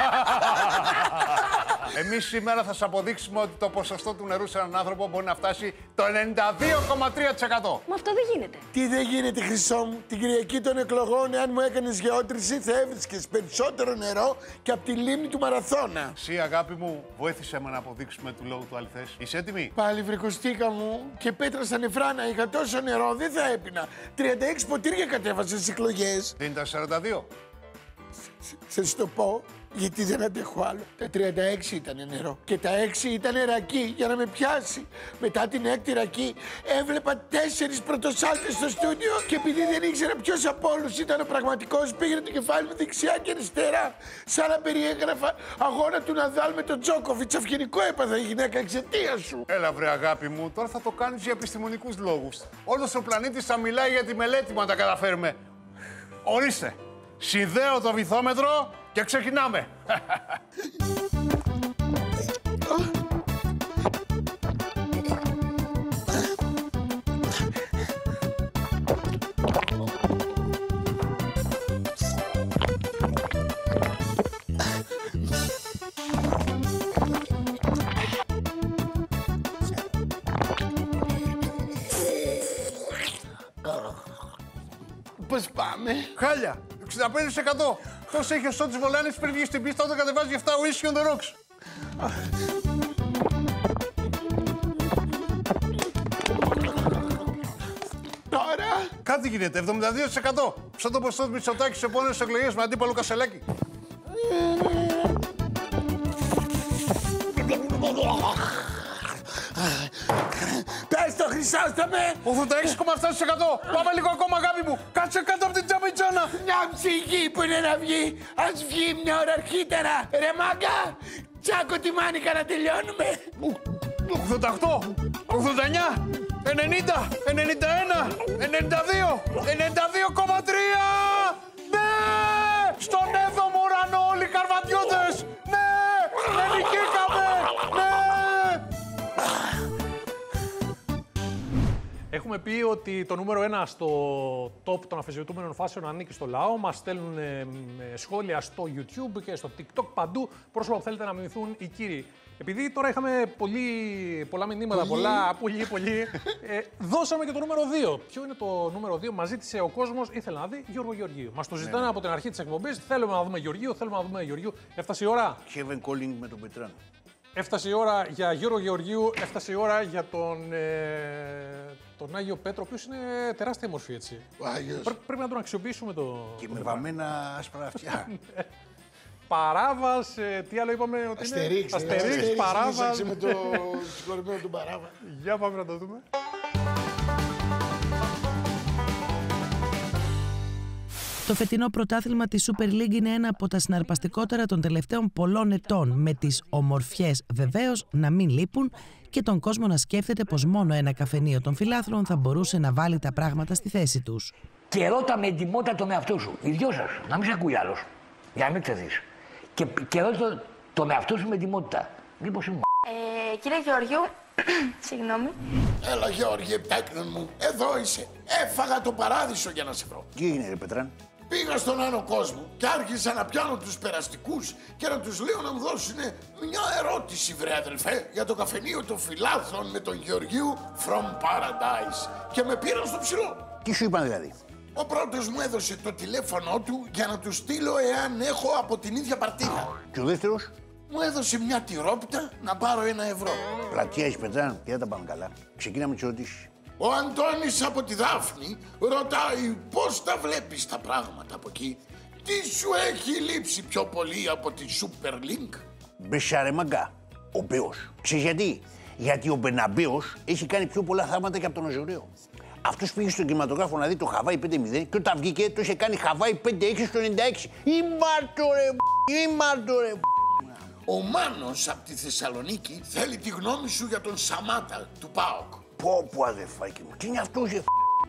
Εμείς σήμερα θα σας αποδείξουμε ότι το ποσοστό του νερού σε έναν άνθρωπο μπορεί να φτάσει το ενενήντα δύο κόμμα τρία τοις εκατό. Μα αυτό δεν γίνεται. Τι δεν γίνεται, Χρυσό μου? Την Κυριακή των εκλογών, εάν μου έκανες γεώτρηση, θα έβρισκες περισσότερο νερό και από τη λίμνη του Μαραθώνα. Εσύ, αγάπη μου, βοήθησέ με να αποδείξουμε του λόγου του αληθές. Είσαι έτοιμη? Πάλι βρε Κωστίκα μου, και πέτρα στα νεφρά να είχα τόσο νερό, δεν θα έπινα. τριάντα έξι ποτήρια κατέβασες στις εκλογές. Δεν ήταν σαράντα δύο. Θα σου το πω, γιατί δεν αντέχω άλλο. Τα τριάντα έξι ήταν νερό και τα έξι ήταν ρακί για να με πιάσει. Μετά την έκτη ρακί έβλεπα τέσσερις πρωτοσάλτες στο στούντιο και επειδή δεν ήξερα ποιος από όλους ήταν ο πραγματικός, πήγαινε το κεφάλι μου δεξιά και αριστερά. Σαν να περιέγραφα αγώνα του Ναδάλ με τον Τζόκοβιτς. Αυγενικό έπαθα η γυναίκα εξαιτίας σου. Έλα βρε αγάπη μου, τώρα θα το κάνεις για επιστημονικούς λόγους. Όλος ο πλανήτης θα μιλάει για τη μελέτη μου αν τα καταφέρουμε. Ορίστε, συνδέω το βυθόμετρο και ξεκινάμε. Πώς πάμε? Χάλια, εξήντα πέντε τοις εκατό. Τόσο έχει ο Σότης Βολάνης πριν βγει στην πίστα όταν κατεβάζει εφτά whisky on the rocks. Τώρα. Κάτι γίνεται, εβδομήντα δύο τοις εκατό. Σαν το ποστό του Μητσοτάκη στις επόμενες εκλογές με αντίπαλο Κασελάκη. Πες το, Χρυσόστομε! ογδόντα έξι κόμμα επτά τοις εκατό. Πάμε λίγο ακόμα, αγάπη μου. Κάτσε κάτω από την τζαμπιτζάνα. Μια ψυχή που είναι να βγει. Ας βγει μια ώρα αρχίτερα. Ρε μάγκα, τσάκω τη μάνικα να τελειώνουμε. ογδόντα οκτώ, ογδόντα εννιά, ενενήντα, ενενήντα ένα, ενενήντα δύο, ενενήντα δύο κόμμα τρία. Ναι! Στον έβδομο ουρανό όλοι οι καρβατιώτες. Ναι! Δεν νικήκαμε. Ναι! Έχουμε πει ότι το νούμερο ένα στο top των αφισβητούμενων φάσεων ανήκει στο λαό. Μας στέλνουν ε, σχόλια στο YouTube και στο TikTok, παντού πρόσωπα που θέλετε να μιμηθούν οι κύριοι. Επειδή τώρα είχαμε πολύ, πολλά μηνύματα, πολύ. πολλά, πολύ, πολύ, ε, δώσαμε και το νούμερο δύο. Ποιο είναι το νούμερο δύο, μας ζήτησε ο κόσμος, ήθελε να δει Γιώργο Γεωργίου. Μας το ζητάνε ναι. από την αρχή της εκπομπής, θέλουμε να δούμε Γεωργίου, θέλουμε να δούμε Γεωργίου. Έφτασε η ώρα. Heaven calling με τον Πετράν. Έφτασε η ώρα για Γιώργο Γεωργίου, έφτασε η ώρα για τον, ε, τον Άγιο Πέτρο, ο οποίος είναι τεράστια μορφή, έτσι. Πρέ, πρέπει να τον αξιοποιήσουμε το... Και με βαμμένα άσπρα αυτιά. Παράβας, ε, τι άλλο είπαμε ότι Αστερίξ, είναι. Αστερίξ, Αστερίξ, Παράβας. με το συγχωρημένο του Παράβα. Για πάμε να το δούμε. Το φετινό πρωτάθλημα της Super League είναι ένα από τα συναρπαστικότερα των τελευταίων πολλών ετών, με τις ομορφιές βεβαίως να μην λείπουν και τον κόσμο να σκέφτεται πως μόνο ένα καφενείο των φιλάθλων θα μπορούσε να βάλει τα πράγματα στη θέση τους. Και ρώτα με εντυμότητα τον εαυτό σου, οι δυο σας, να μην σε ακούει άλλος, για να μην ξεθείς. Και, και ρώτα τον το εαυτό σου με εντυμότητα. Μήπως είμαι ε, Κύριε Γεωργιού, συγγνώμη. Έλα Γεώργιε, πτάκνον μου, εδώ είσαι. Έφαγα το παράδεισο για να σε βρω. Τι έγινε ρε Πετράν? Πήγα στον άνω κόσμο και άρχισα να πιάνω τους περαστικούς και να τους λέω να μου δώσουν μια ερώτηση, βρε αδελφέ, για το καφενείο των Φιλάθλων με τον Γεωργίου from Paradise. Και με πήραν στο ψηλό. Τι σου είπαν δηλαδή? Ο πρώτος μου έδωσε το τηλέφωνο του για να του στείλω εάν έχω από την ίδια παρτίδα. Και ο δεύτερος? Μου έδωσε μια τυρόπιτα να πάρω ένα ευρώ. Πλατεία Ισπετζάν, και δεν τα πάμε καλά. Ξεκινάμε τις ερωτήσεις. Ο Αντώνης από τη Δάφνη ρωτάει πώς τα βλέπεις τα πράγματα από εκεί. Τι σου έχει λείψει πιο πολύ από τη Super Link? Μπεσάρε μαγκά, ο Μπέος. Ξέρεις γιατί? Γιατί ο Μπεναμπέος έχει κάνει πιο πολλά θαύματα και από τον Αζωραίο. Αυτός πήγε στον κινηματογράφο να δει το Χαβάη πέντε μηδέν και όταν βγήκε το είχε κάνει Χαβάη πέντε έξι στο ενενήντα έξι. Ήμαρτο ρε, ήμαρτο ρε. Ο Μάνος από τη Θεσσαλονίκη θέλει τη γνώμη σου για τον Σαμάτα του ΠΑΟΚ. Πω πω αδερφάκι μου, τι είναι αυτός ρε.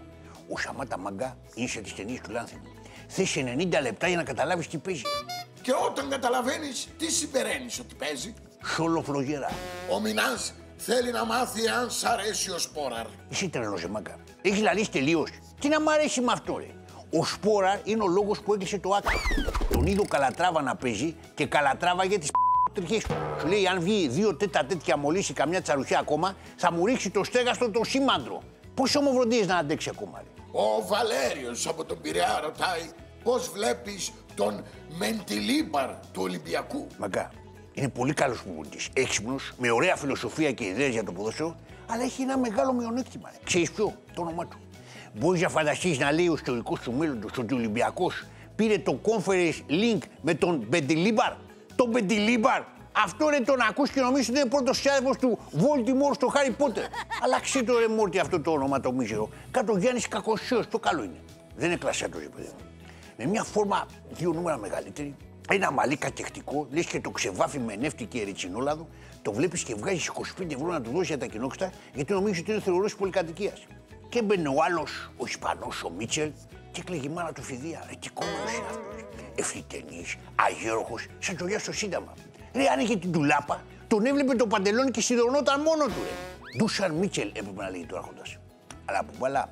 Ο Σαμάτα μαγκά είναι σε τις ταινίες του Λάνθιμου. Θες ενενήντα λεπτά για να καταλάβεις τι παίζει. Και όταν καταλαβαίνεις, τι συμπεραίνεις ότι παίζει? Σόλο φλογέρα. Ο Μινάς θέλει να μάθει αν σ' αρέσει ο Σπόραρ. Εσύ τρελός ρε μάγκα. Έχεις λαλήσει τελείως. Τι να μ' αρέσει με αυτό ρε. Ο Σπόραρ είναι ο λόγος που έκλεισε το άκρη. Τον είδε ο Καλατράβα να παίζει και καλατράβαγε τις τριχές του. Σου λέει αν βγει δύο τέτα τέτοια μολύσει καμιά τσαρουχιά ακόμα θα μου ρίξει το στέγαστο το σήμαντρο. Πόσες ομοβροντίες να αντέξει ακόμα ρε. Ο Βαλέριος από τον Πειραιά ρωτάει πώς βλέπεις τον Μεντιλίμπαρ του Ολυμπιακού. Μαγκά, είναι πολύ καλός προπονητής, έξυπνος, με ωραία φιλοσοφία και ιδέες για το ποδόσφαιρο, αλλά έχει ένα μεγάλο μειονέκτημα. Ξέρεις ποιο? Το όνομά του. Μπορείς να φανταστείς να λέει ο ιστορικός του μέλλοντος ότι ο Ολυμπιακός πήρε το Conference Link με τον Μεντιλίμπαρ. Τον Μεντιλίμπαρ. Αυτό ρε τον ακούς και νομίζεις ότι είναι πρώτος συνάδελφος του Voldemort στο Harry Potter. Αλλάξε το ρε Μόρτι αυτό το όνομα το μίζερο. Κάτω Γιάννης Κακοσέος, το καλό είναι. Δεν είναι κλασσάτος ρε παιδί μου. Με μια φόρμα δύο νούμερα μεγαλύτερη, ένα μαλλί κατεκτικό, λες και το ξεβάφει με νεύτη και ρετσινόλαδο, το βλέπεις και βγάζεις είκοσι πέντε ευρώ να του δώσει για τα κοινόξτα, γιατί νομίζεις ότι είναι θεωρός πολυκατοικίας. Και μπαίνει ο άλλος, ο Ισπανός, ο Μίτσελ, και έκλαιγε η μάνα του φιδία. Ρε τι κόμμενος είναι αυτός. Ευθυτενής, αγέροχος, σαν τζογιά στο Σύνταγμα. Ρε άνοιγε την τουλάπα, τον έβλεπε το παντελόνι και σιδερωνόταν μόνο του ρε. Ντούσαν Μίτσελ έπρεπε να λέγει το άρχοντας. Αλλά από μπάλα,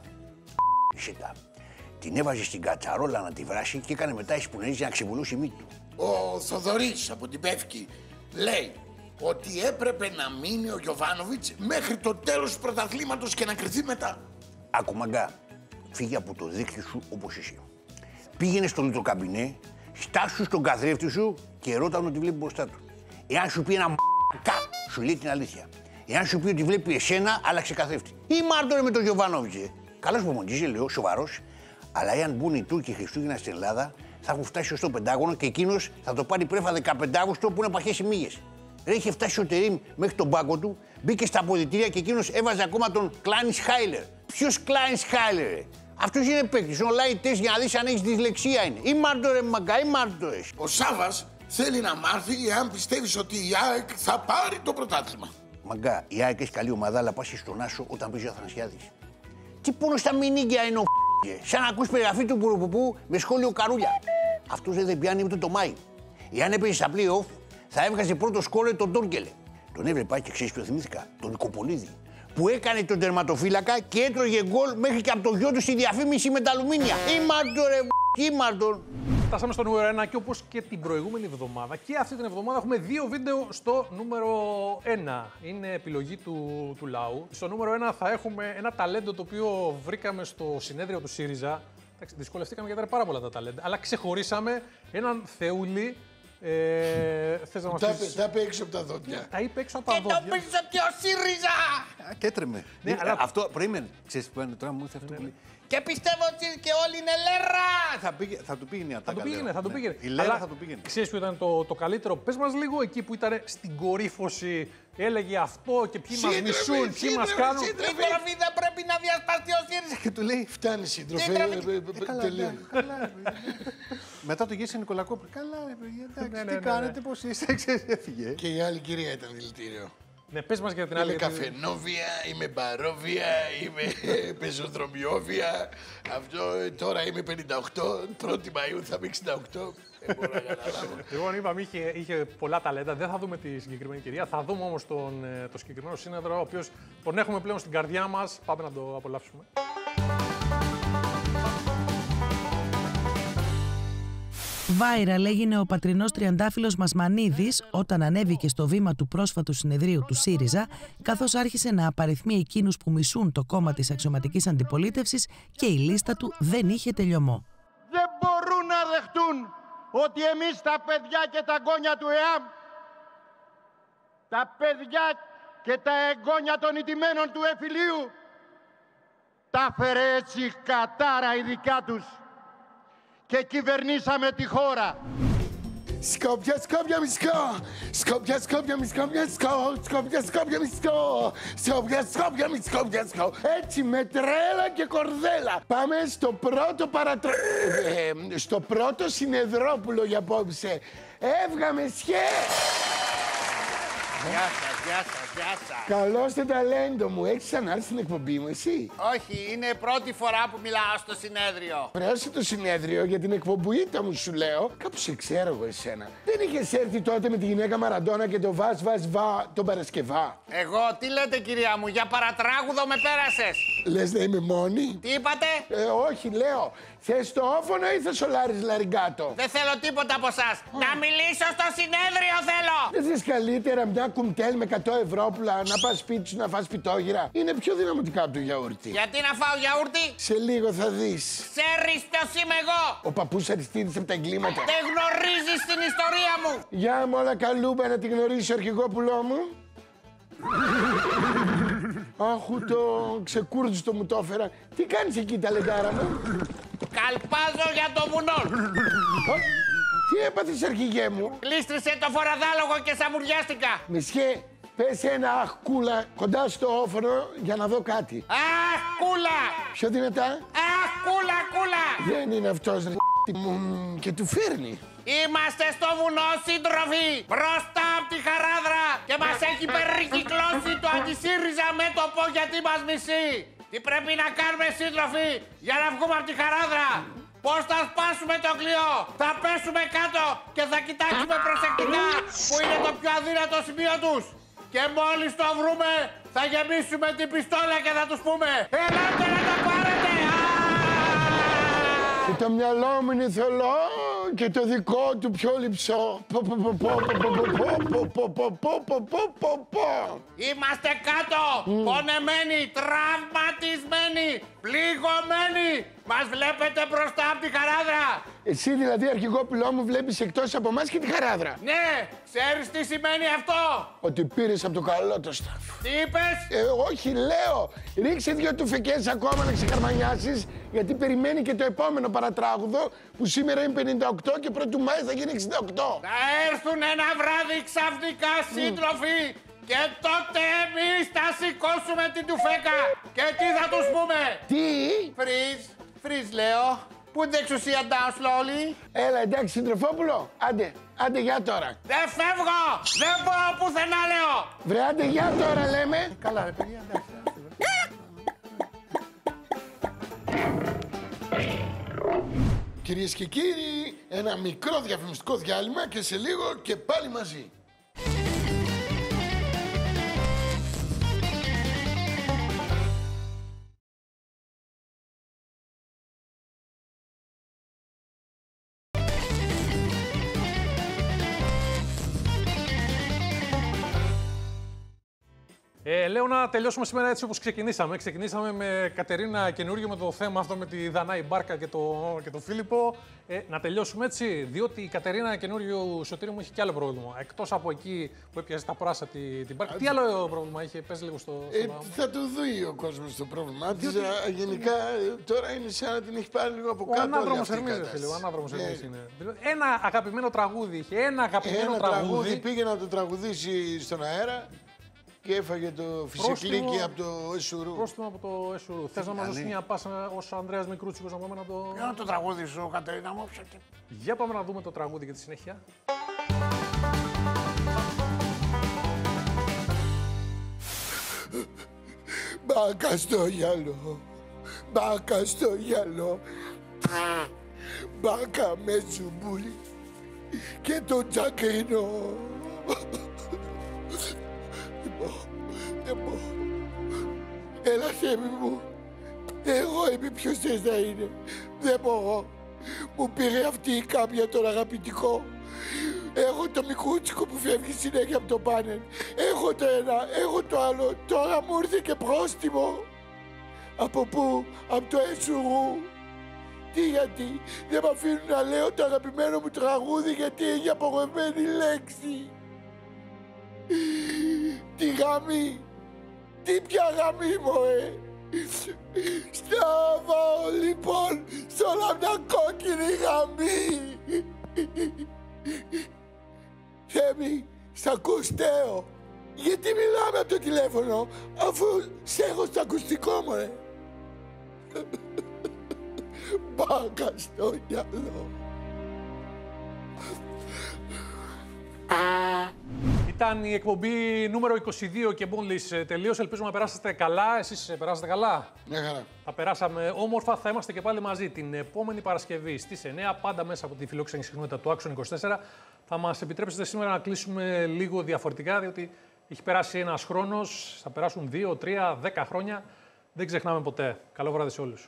ισέτα. Την έβαζε στην κατσαρόλα να τη βράσει και έκανε μετά εσπουνές για να ξεβουλώσει η μύτη του. Ο Θοδωρής από την Πεύκη λέει ότι έπρεπε να μείνει ο Γιοβάνοβιτς μέχρι το τέλος του πρωταθλήματος και να κρυθεί μετά. Άκου μαγκά, φύγε από το δίκτυο σου όπως είσαι. Πήγαινε στο λιτοκαμπινέ, στάσου στον καθρέφτη σου και ρώτα τον ότι βλέπει μπροστά του. Εάν σου πει ένα μ***κα, σου λέει την αλήθεια. Εάν σου πει ότι βλέπει εσένα, άλλαξε καθρέφτη. Ή μάρτωρε με τον Γιοβάνοβιτς. Καλός προπονητής, λέω, σοβαρός. Αλλά εάν μπουν οι Τούρκοι Χριστούγεννα στην Ελλάδα, θα έχουν φτάσει στο Πεντάγωνο και εκείνος θα το πάρει πρέφα δεκαπέντε Αυγούστου που είναι παχές οι μύγες. Ρε είχε φτάσει ο Τερίμ μέχρι τον πάγκο του, μπήκε στα αποδυτήρια και εκείνος έβαζε ακόμα τον Κλάιν Χάιλερ. Ποιος Κλάιν Χάιλερ, ρε? Αυτός είναι παίκτης, online τεστ για να δεις αν έχεις δυσλεξία είναι. Ή μάρτωρε μαγκά, ή μάρτωρες. Ο Σάβας θέλει να μάθει εάν πιστεύεις ότι η ΑΕΚ θα πάρει το πρωτάθλημα. Μαγκά, η ΑΕΚ έχει καλή ομάδα, αλλά πας στον Άσο όταν παίζει ο Αθανασιάδης. Τι πόνο στα μηνύγκια είναι ο σαν να ακούς περιγραφή του Πουρουποπού με σχόλιο καρούλια. Αυτός δεν πιάνει ούτε το Μάη. Εάν έπαιζε στα play-off, θα έβγαζε πρώτο σκόρερ τον Ντόρκελε. Τον έβλεπα και ξέρεις ποιο θυμήθηκα, τον Νικοπολίδη. Που έκανε τον τερματοφύλακα και έτρωγε γκολ μέχρι και από το γιο του στη διαφήμιση με τα αλουμίνια. Ήμαρτο ρε, ήμαρτο. Φτάσαμε στο νούμερο ένα και όπως και την προηγούμενη εβδομάδα και αυτή την εβδομάδα έχουμε δύο βίντεο στο νούμερο ένα. Είναι επιλογή του, του λαού. Στο νούμερο ένα θα έχουμε ένα ταλέντο το οποίο βρήκαμε στο συνέδριο του ΣΥΡΙΖΑ. Εντάξει, δυσκολευτήκαμε γιατί ήταν πάρα πολλά τα ταλέντα. Αλλά ξεχωρίσαμε έναν θεούλη. Ε, θες να μας τα, πεις... τα είπε έξω από τα δόντια. Τα είπε έξω από τα δόντια. Και το πεις ότι ο ΣΥΡΙΖΑ! Και έτρεμε. Ναι, ναι, αλλά... Αυτό, περίμενε. Ξέρεις που είναι τώρα, μου ήρθε αυτό ναι, που ναι. λέει. Και πιστεύω ότι και όλοι είναι λέρα! Θα, πήγε, θα του πήγαινε η ατάκα. Θα του πήγαινε, θα του πήγαινε. Η λέρα αλλά θα του πήγαινε. Ξέρεις που ήταν το, το καλύτερο. Πες μας λίγο εκεί που ήταν στην κορύφωση. Έλεγε αυτό και ποιοι μας μισούν, ποιοι μας κάνουν. Η κορφή δεν πρέπει να διασπαστεί ο ΣΥΡΙΖΑ. Και του λέει, φτάνει σύντροφε, τελείω. Μετά το γύρισε Νικολακόπουλο. Καλά, ρε παιδιά, εντάξει, τι κάνετε, πώς είστε, έφυγε. Και η άλλη κυρία ήταν δηλητήριο. Ναι, πες μας για την άλλη. Είμαι καφενόβια, είμαι μπαρόβια, είμαι πεζοδρομιόβια. Αυτό τώρα είμαι πενήντα οκτώ, πρώτη Μαΐου θα είμαι εξήντα οκτώ. Λοιπόν, είπαμε, είχε, είχε πολλά ταλέντα. Δεν θα δούμε τη συγκεκριμένη κυρία. Θα δούμε όμως τον το συγκεκριμένο σύνεδρο, ο οποίος τον έχουμε πλέον στην καρδιά μας. Πάμε να το απολαύσουμε. Viral έγινε ο πατρινός τριαντάφυλλος Μασμανίδης όταν ανέβηκε στο βήμα του πρόσφατου συνεδρίου του ΣΥΡΙΖΑ, καθώς άρχισε να απαριθμεί εκείνους που μισούν το κόμμα της αξιωματικής αντιπολίτευσης και η λίστα του δεν είχε τελειωμό. Δεν μπορούν να δεχτούν ότι εμείς τα παιδιά και τα εγγόνια του ΕΑΜ, τα παιδιά και τα εγγόνια των ηττημένων του εφηλίου, τα φέρε έτσι κατάρα οι δικά τους και κυβερνήσαμε τη χώρα. Σκόπια, σκόπια, μισκό. Σκόπια, σκόπια, μισκό, μισκό. Σκόπια, σκόπια, μισκό. Σκόπια, σκόπια, μισκό, μισκό. Έτσι με τρέλα και κορδέλα. Πάμε στο πρώτο παρατρο... Ε, στο πρώτο συνεδρόπουλο για απόψε. Έβγαμε σχέ. Γεια σας, γεια σας, γεια σας. Καλώς το ταλέντο μου. Έχεις ξανάρθει στην εκπομπή μου, εσύ? Όχι, είναι πρώτη φορά που μιλάω στο συνέδριο. Πρέωσε το συνέδριο για την εκπομπούίτα μου, σου λέω. Κάπου σε ξέρω εγώ εσένα. Δεν είχες έρθει τότε με τη γυναίκα Μαραντόνα και το βας βας βα τον Παρασκευά? Εγώ, τι λέτε κυρία μου, για παρατράγουδο με πέρασες? Λες να είμαι μόνη? Τι είπατε? Ε, όχι, λέω. Θες το όφωνο ή θα σολάρεις λαριγκάτο? Δεν θέλω τίποτα από εσάς. Να μιλήσω στο συνέδριο θέλω. Δεν θες καλύτερα μια κουμτέλ με εκατό ευρώ να πας σπίτι σου να φας πιτόγυρα? Είναι πιο δυναμωτικά από το γιαούρτι. Γιατί να φάω γιαούρτι? Σε λίγο θα δεις. Ξέρεις ποιος είμαι εγώ? Ο παππούς Αριστίδης από τα εγκλήματα. Δεν γνωρίζεις την ιστορία μου. Γεια μου όλα καλούμπα να τη γνωρίσει ο αρχηγόπουλό μου. Άχου το ξεκούρτζτο μου το έφερα. Τι κάνεις εκεί ταλεντάρα μου? Καλπάζω για το βουνό. Τι έπαθες αρχηγέ μου? Κλείστρισε το φοραδάλογο και σαμουριάστηκα. Μεσχέ, πες ένα αχ κούλα κοντά στο όφωνο για να δω κάτι. Αχ κούλα. Πιο δυνατά. Αχ κούλα κούλα. Δεν είναι αυτός ρε μου και του φέρνει. Είμαστε στο βουνό σύντροφοι, μπροστά από τη χαράδρα και μας έχει περικυκλώσει το αντισύριζα μέτωπο γιατί μας μισεί. Τι πρέπει να κάνουμε σύντροφοι για να βγούμε από τη χαράδρα? Πώς θα σπάσουμε το κλειό? Θα πέσουμε κάτω και θα κοιτάξουμε προσεκτικά που είναι το πιο αδύνατο σημείο τους. Και μόλις το βρούμε θα γεμίσουμε την πιστόλια και θα τους πούμε ελάτε να τα πάρετε! Και το μυαλό μου είναι θολό και το δικό του πιο λυψό. Είμαστε κάτω, πονεμένοι, τραυματισμένοι, πληγωμένοι. Μας βλέπετε μπροστά από τη χαράδρα. Εσύ δηλαδή αρχηγόπουλό μου βλέπεις εκτός από εμάς και τη χαράδρα? Ναι, ξέρεις τι σημαίνει αυτό? Ότι πήρες από το καλό το σταφ. Τι είπες? Ε, όχι λέω, ρίξε δυο τουφεκές ακόμα να ξεχαρμανιάσεις, γιατί περιμένει και το επόμενο παρατράγουδο που σήμερα είναι πενήντα οκτώ και πρώτου Μάη θα γίνει εξήντα οκτώ. Θα έρθουν ένα βράδυ ξαφνικά σύντροφοι και τότε εμείς θα σηκώσουμε την τουφέκα και τι θα τους πούμε? Τι? Freeze, freeze λέω. Πού είναι εξουσία down slowly? Έλα εντάξει συντροφόπουλο, άντε, άντε για τώρα. Δεν φεύγω, δεν πάω πουθενά λέω. Βρε άντε για τώρα λέμε. Καλά ρε παιδιά, εντάξει. Κυρίες και κύριοι, ένα μικρό διαφημιστικό διάλειμμα και σε λίγο και πάλι μαζί. Ε, λέω να τελειώσουμε σήμερα έτσι όπως ξεκινήσαμε. Ξεκινήσαμε με Κατερίνα καινούργιο με το θέμα αυτό με τη Δανάη Μπάρκα και το, και το Φίλιππο. Ε, να τελειώσουμε έτσι, διότι η Κατερίνα καινούργιο Σωτήρη μου έχει και άλλο πρόβλημα. Εκτός από εκεί που έπιασε τα πράσα την, την Μπάρκα. Τι άλλο πρόβλημα είχε, πες λίγο στο. Ε, θα το δει ο κόσμος το πρόβλημά της. Διότι... Γενικά τώρα είναι σαν να την έχει πάρει λίγο από κάτω. Ο ανάδρομος Ερμής, φίλε. Ο ανάδρομος Ερμής είναι. Ένα αγαπημένο τραγούδι είχε. Ένα αγαπημένο ένα τραγούδι. τραγούδι πήγε να το τραγουδήσει στον αέρα. Και έφαγε το φυσικλίκι από το Εσουρού. Πρόστιμο από το Εσουρού. Θες να μας δώσεις μια πάσα ως Ανδρέας Μικρούτσικος να πάμε να το... Για να το τραγούδι σου, Κατερίνα μου. Για πάμε να δούμε το τραγούδι και τη συνέχεια. Μπάκα στο γυαλό, μπάκα στο γυαλό, μπάκα με ζουμπούλι και το τζακρινό. Δεν μπορώ. Έλα Θέμη μου. Εγώ είμαι ποιος θες να είναι. Δεν μπορώ. Μου πήρε αυτή η κάμπια τον αγαπητικό. Έχω το μικρούτσικο που φεύγει συνέχεια από το πάνελ. Έχω το ένα, έχω το άλλο. Τώρα μου ήρθε και πρόστιμο. Από πού? Από το Εσουρού. Τι γιατί? Δεν με αφήνουν να λέω το αγαπημένο μου τραγούδι γιατί έχει απογορευμένη λέξη. Τι γάμη. Τι πια γάμη μωρέ. Στάβαω λοιπόν σ' όλα μια κόκκινη γάμη. Θέμη, σ' ακουστέω. Γιατί μιλάμε από το τηλέφωνο αφού σ' έχω στο ακουστικό μου, ρε. Μπάκα στο γυαλό. Ήταν η εκπομπή νούμερο είκοσι δύο και μόλις τελείωσε. Ελπίζουμε να περάσετε καλά. Εσείς περάσατε καλά? Ναι, καλά. Θα περάσαμε όμορφα. Θα είμαστε και πάλι μαζί την επόμενη Παρασκευή στις εννιά, πάντα μέσα από τη φιλόξενη συχνότητα του Άξον είκοσι τέσσερα. Θα μας επιτρέψετε σήμερα να κλείσουμε λίγο διαφορετικά, διότι έχει περάσει ένας χρόνος, θα περάσουν δύο, τρία, δέκα χρόνια. Δεν ξεχνάμε ποτέ. Καλό βράδυ σε όλους.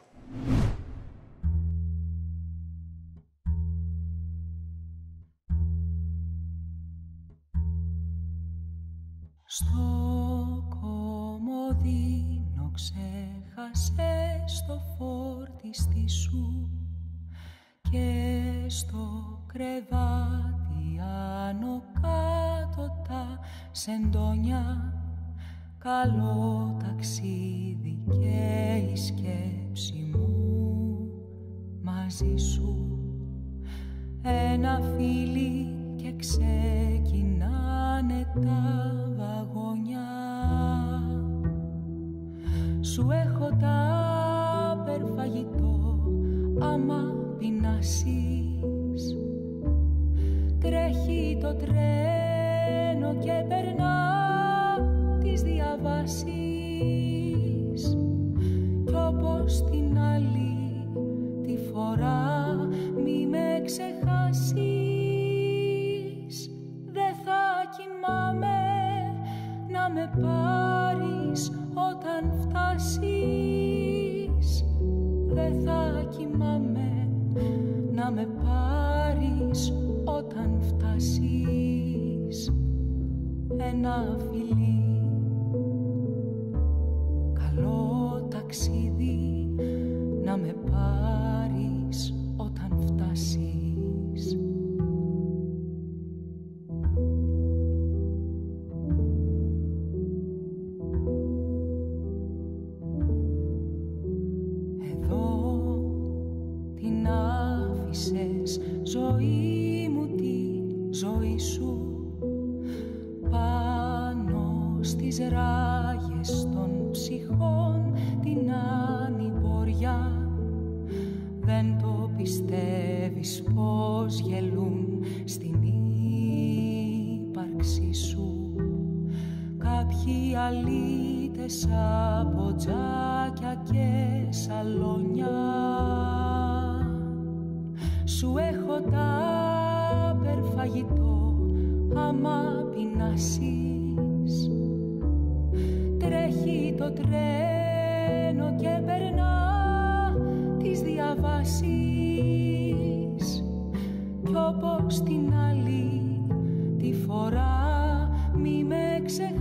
Στο κομμωδίνο ξέχασες το φορτιστή σου και στο κρεβάτι άνω κάτω τα σεντόνια. Καλό ταξίδι και η σκέψη μου μαζί σου. Ένα φίλι και ξεκινάνε τα βαγόνια. Σου έχω τα περφαγητό άμα πεινάσεις. Τρέχει το τρένο και περνά τις διαβάσεις. Κι όπως την άλλη τη φορά μη με ξεχάσεις. Δε θα κοιμάμαι να με πάρεις όταν φτάσεις. Δε θα κοιμάμαι να με πάρεις όταν φτάσεις. Ένα φιλί, καλό ταξίδι, να με πάρεις όταν φτάσεις. Εδώ την άφησες, ζωή μου, τη ζωή σου, πάνω στις ράγες των ψυχών την ανημποριά. Δεν το πιστεύεις πως γελούν στην ύπαρξή σου κάποιοι αλήτες από τζάκια και σαλόνια. Σου έχω τα περφαγητό άμα πεινάσεις. Τρέχει το τρένο και περνά τις διαβάσεις. Κι όπως την άλλη τη φορά μη με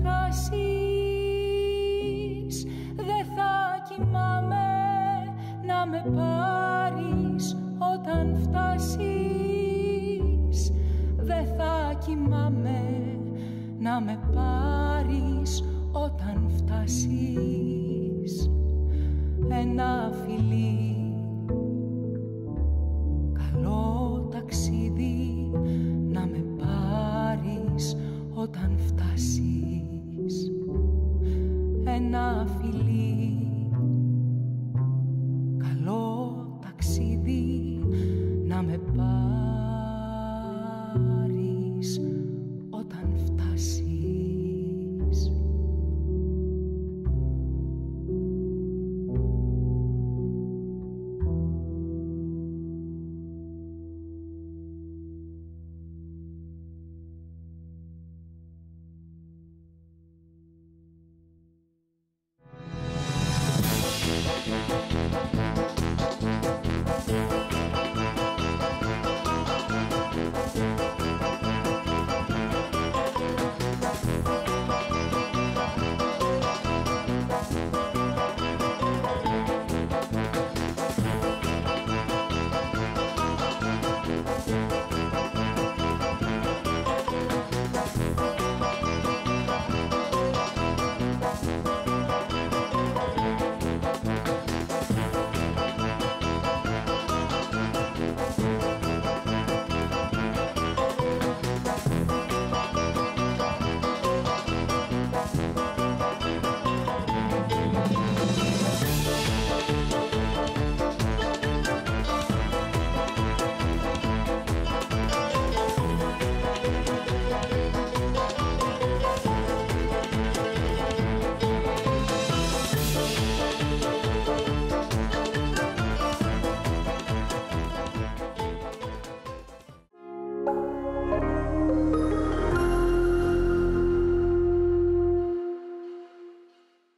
ξεχάσεις. Δε θα κοιμάμαι να με πάρεις όταν φτάσεις. Δε θα κοιμάμαι να με πάρεις όταν φτάσεις. Ένα φιλί, καλό ταξίδι, να με πάρεις όταν φτάσεις. Ένα φιλί, καλό ταξίδι, να με πάρεις όταν φτάσεις.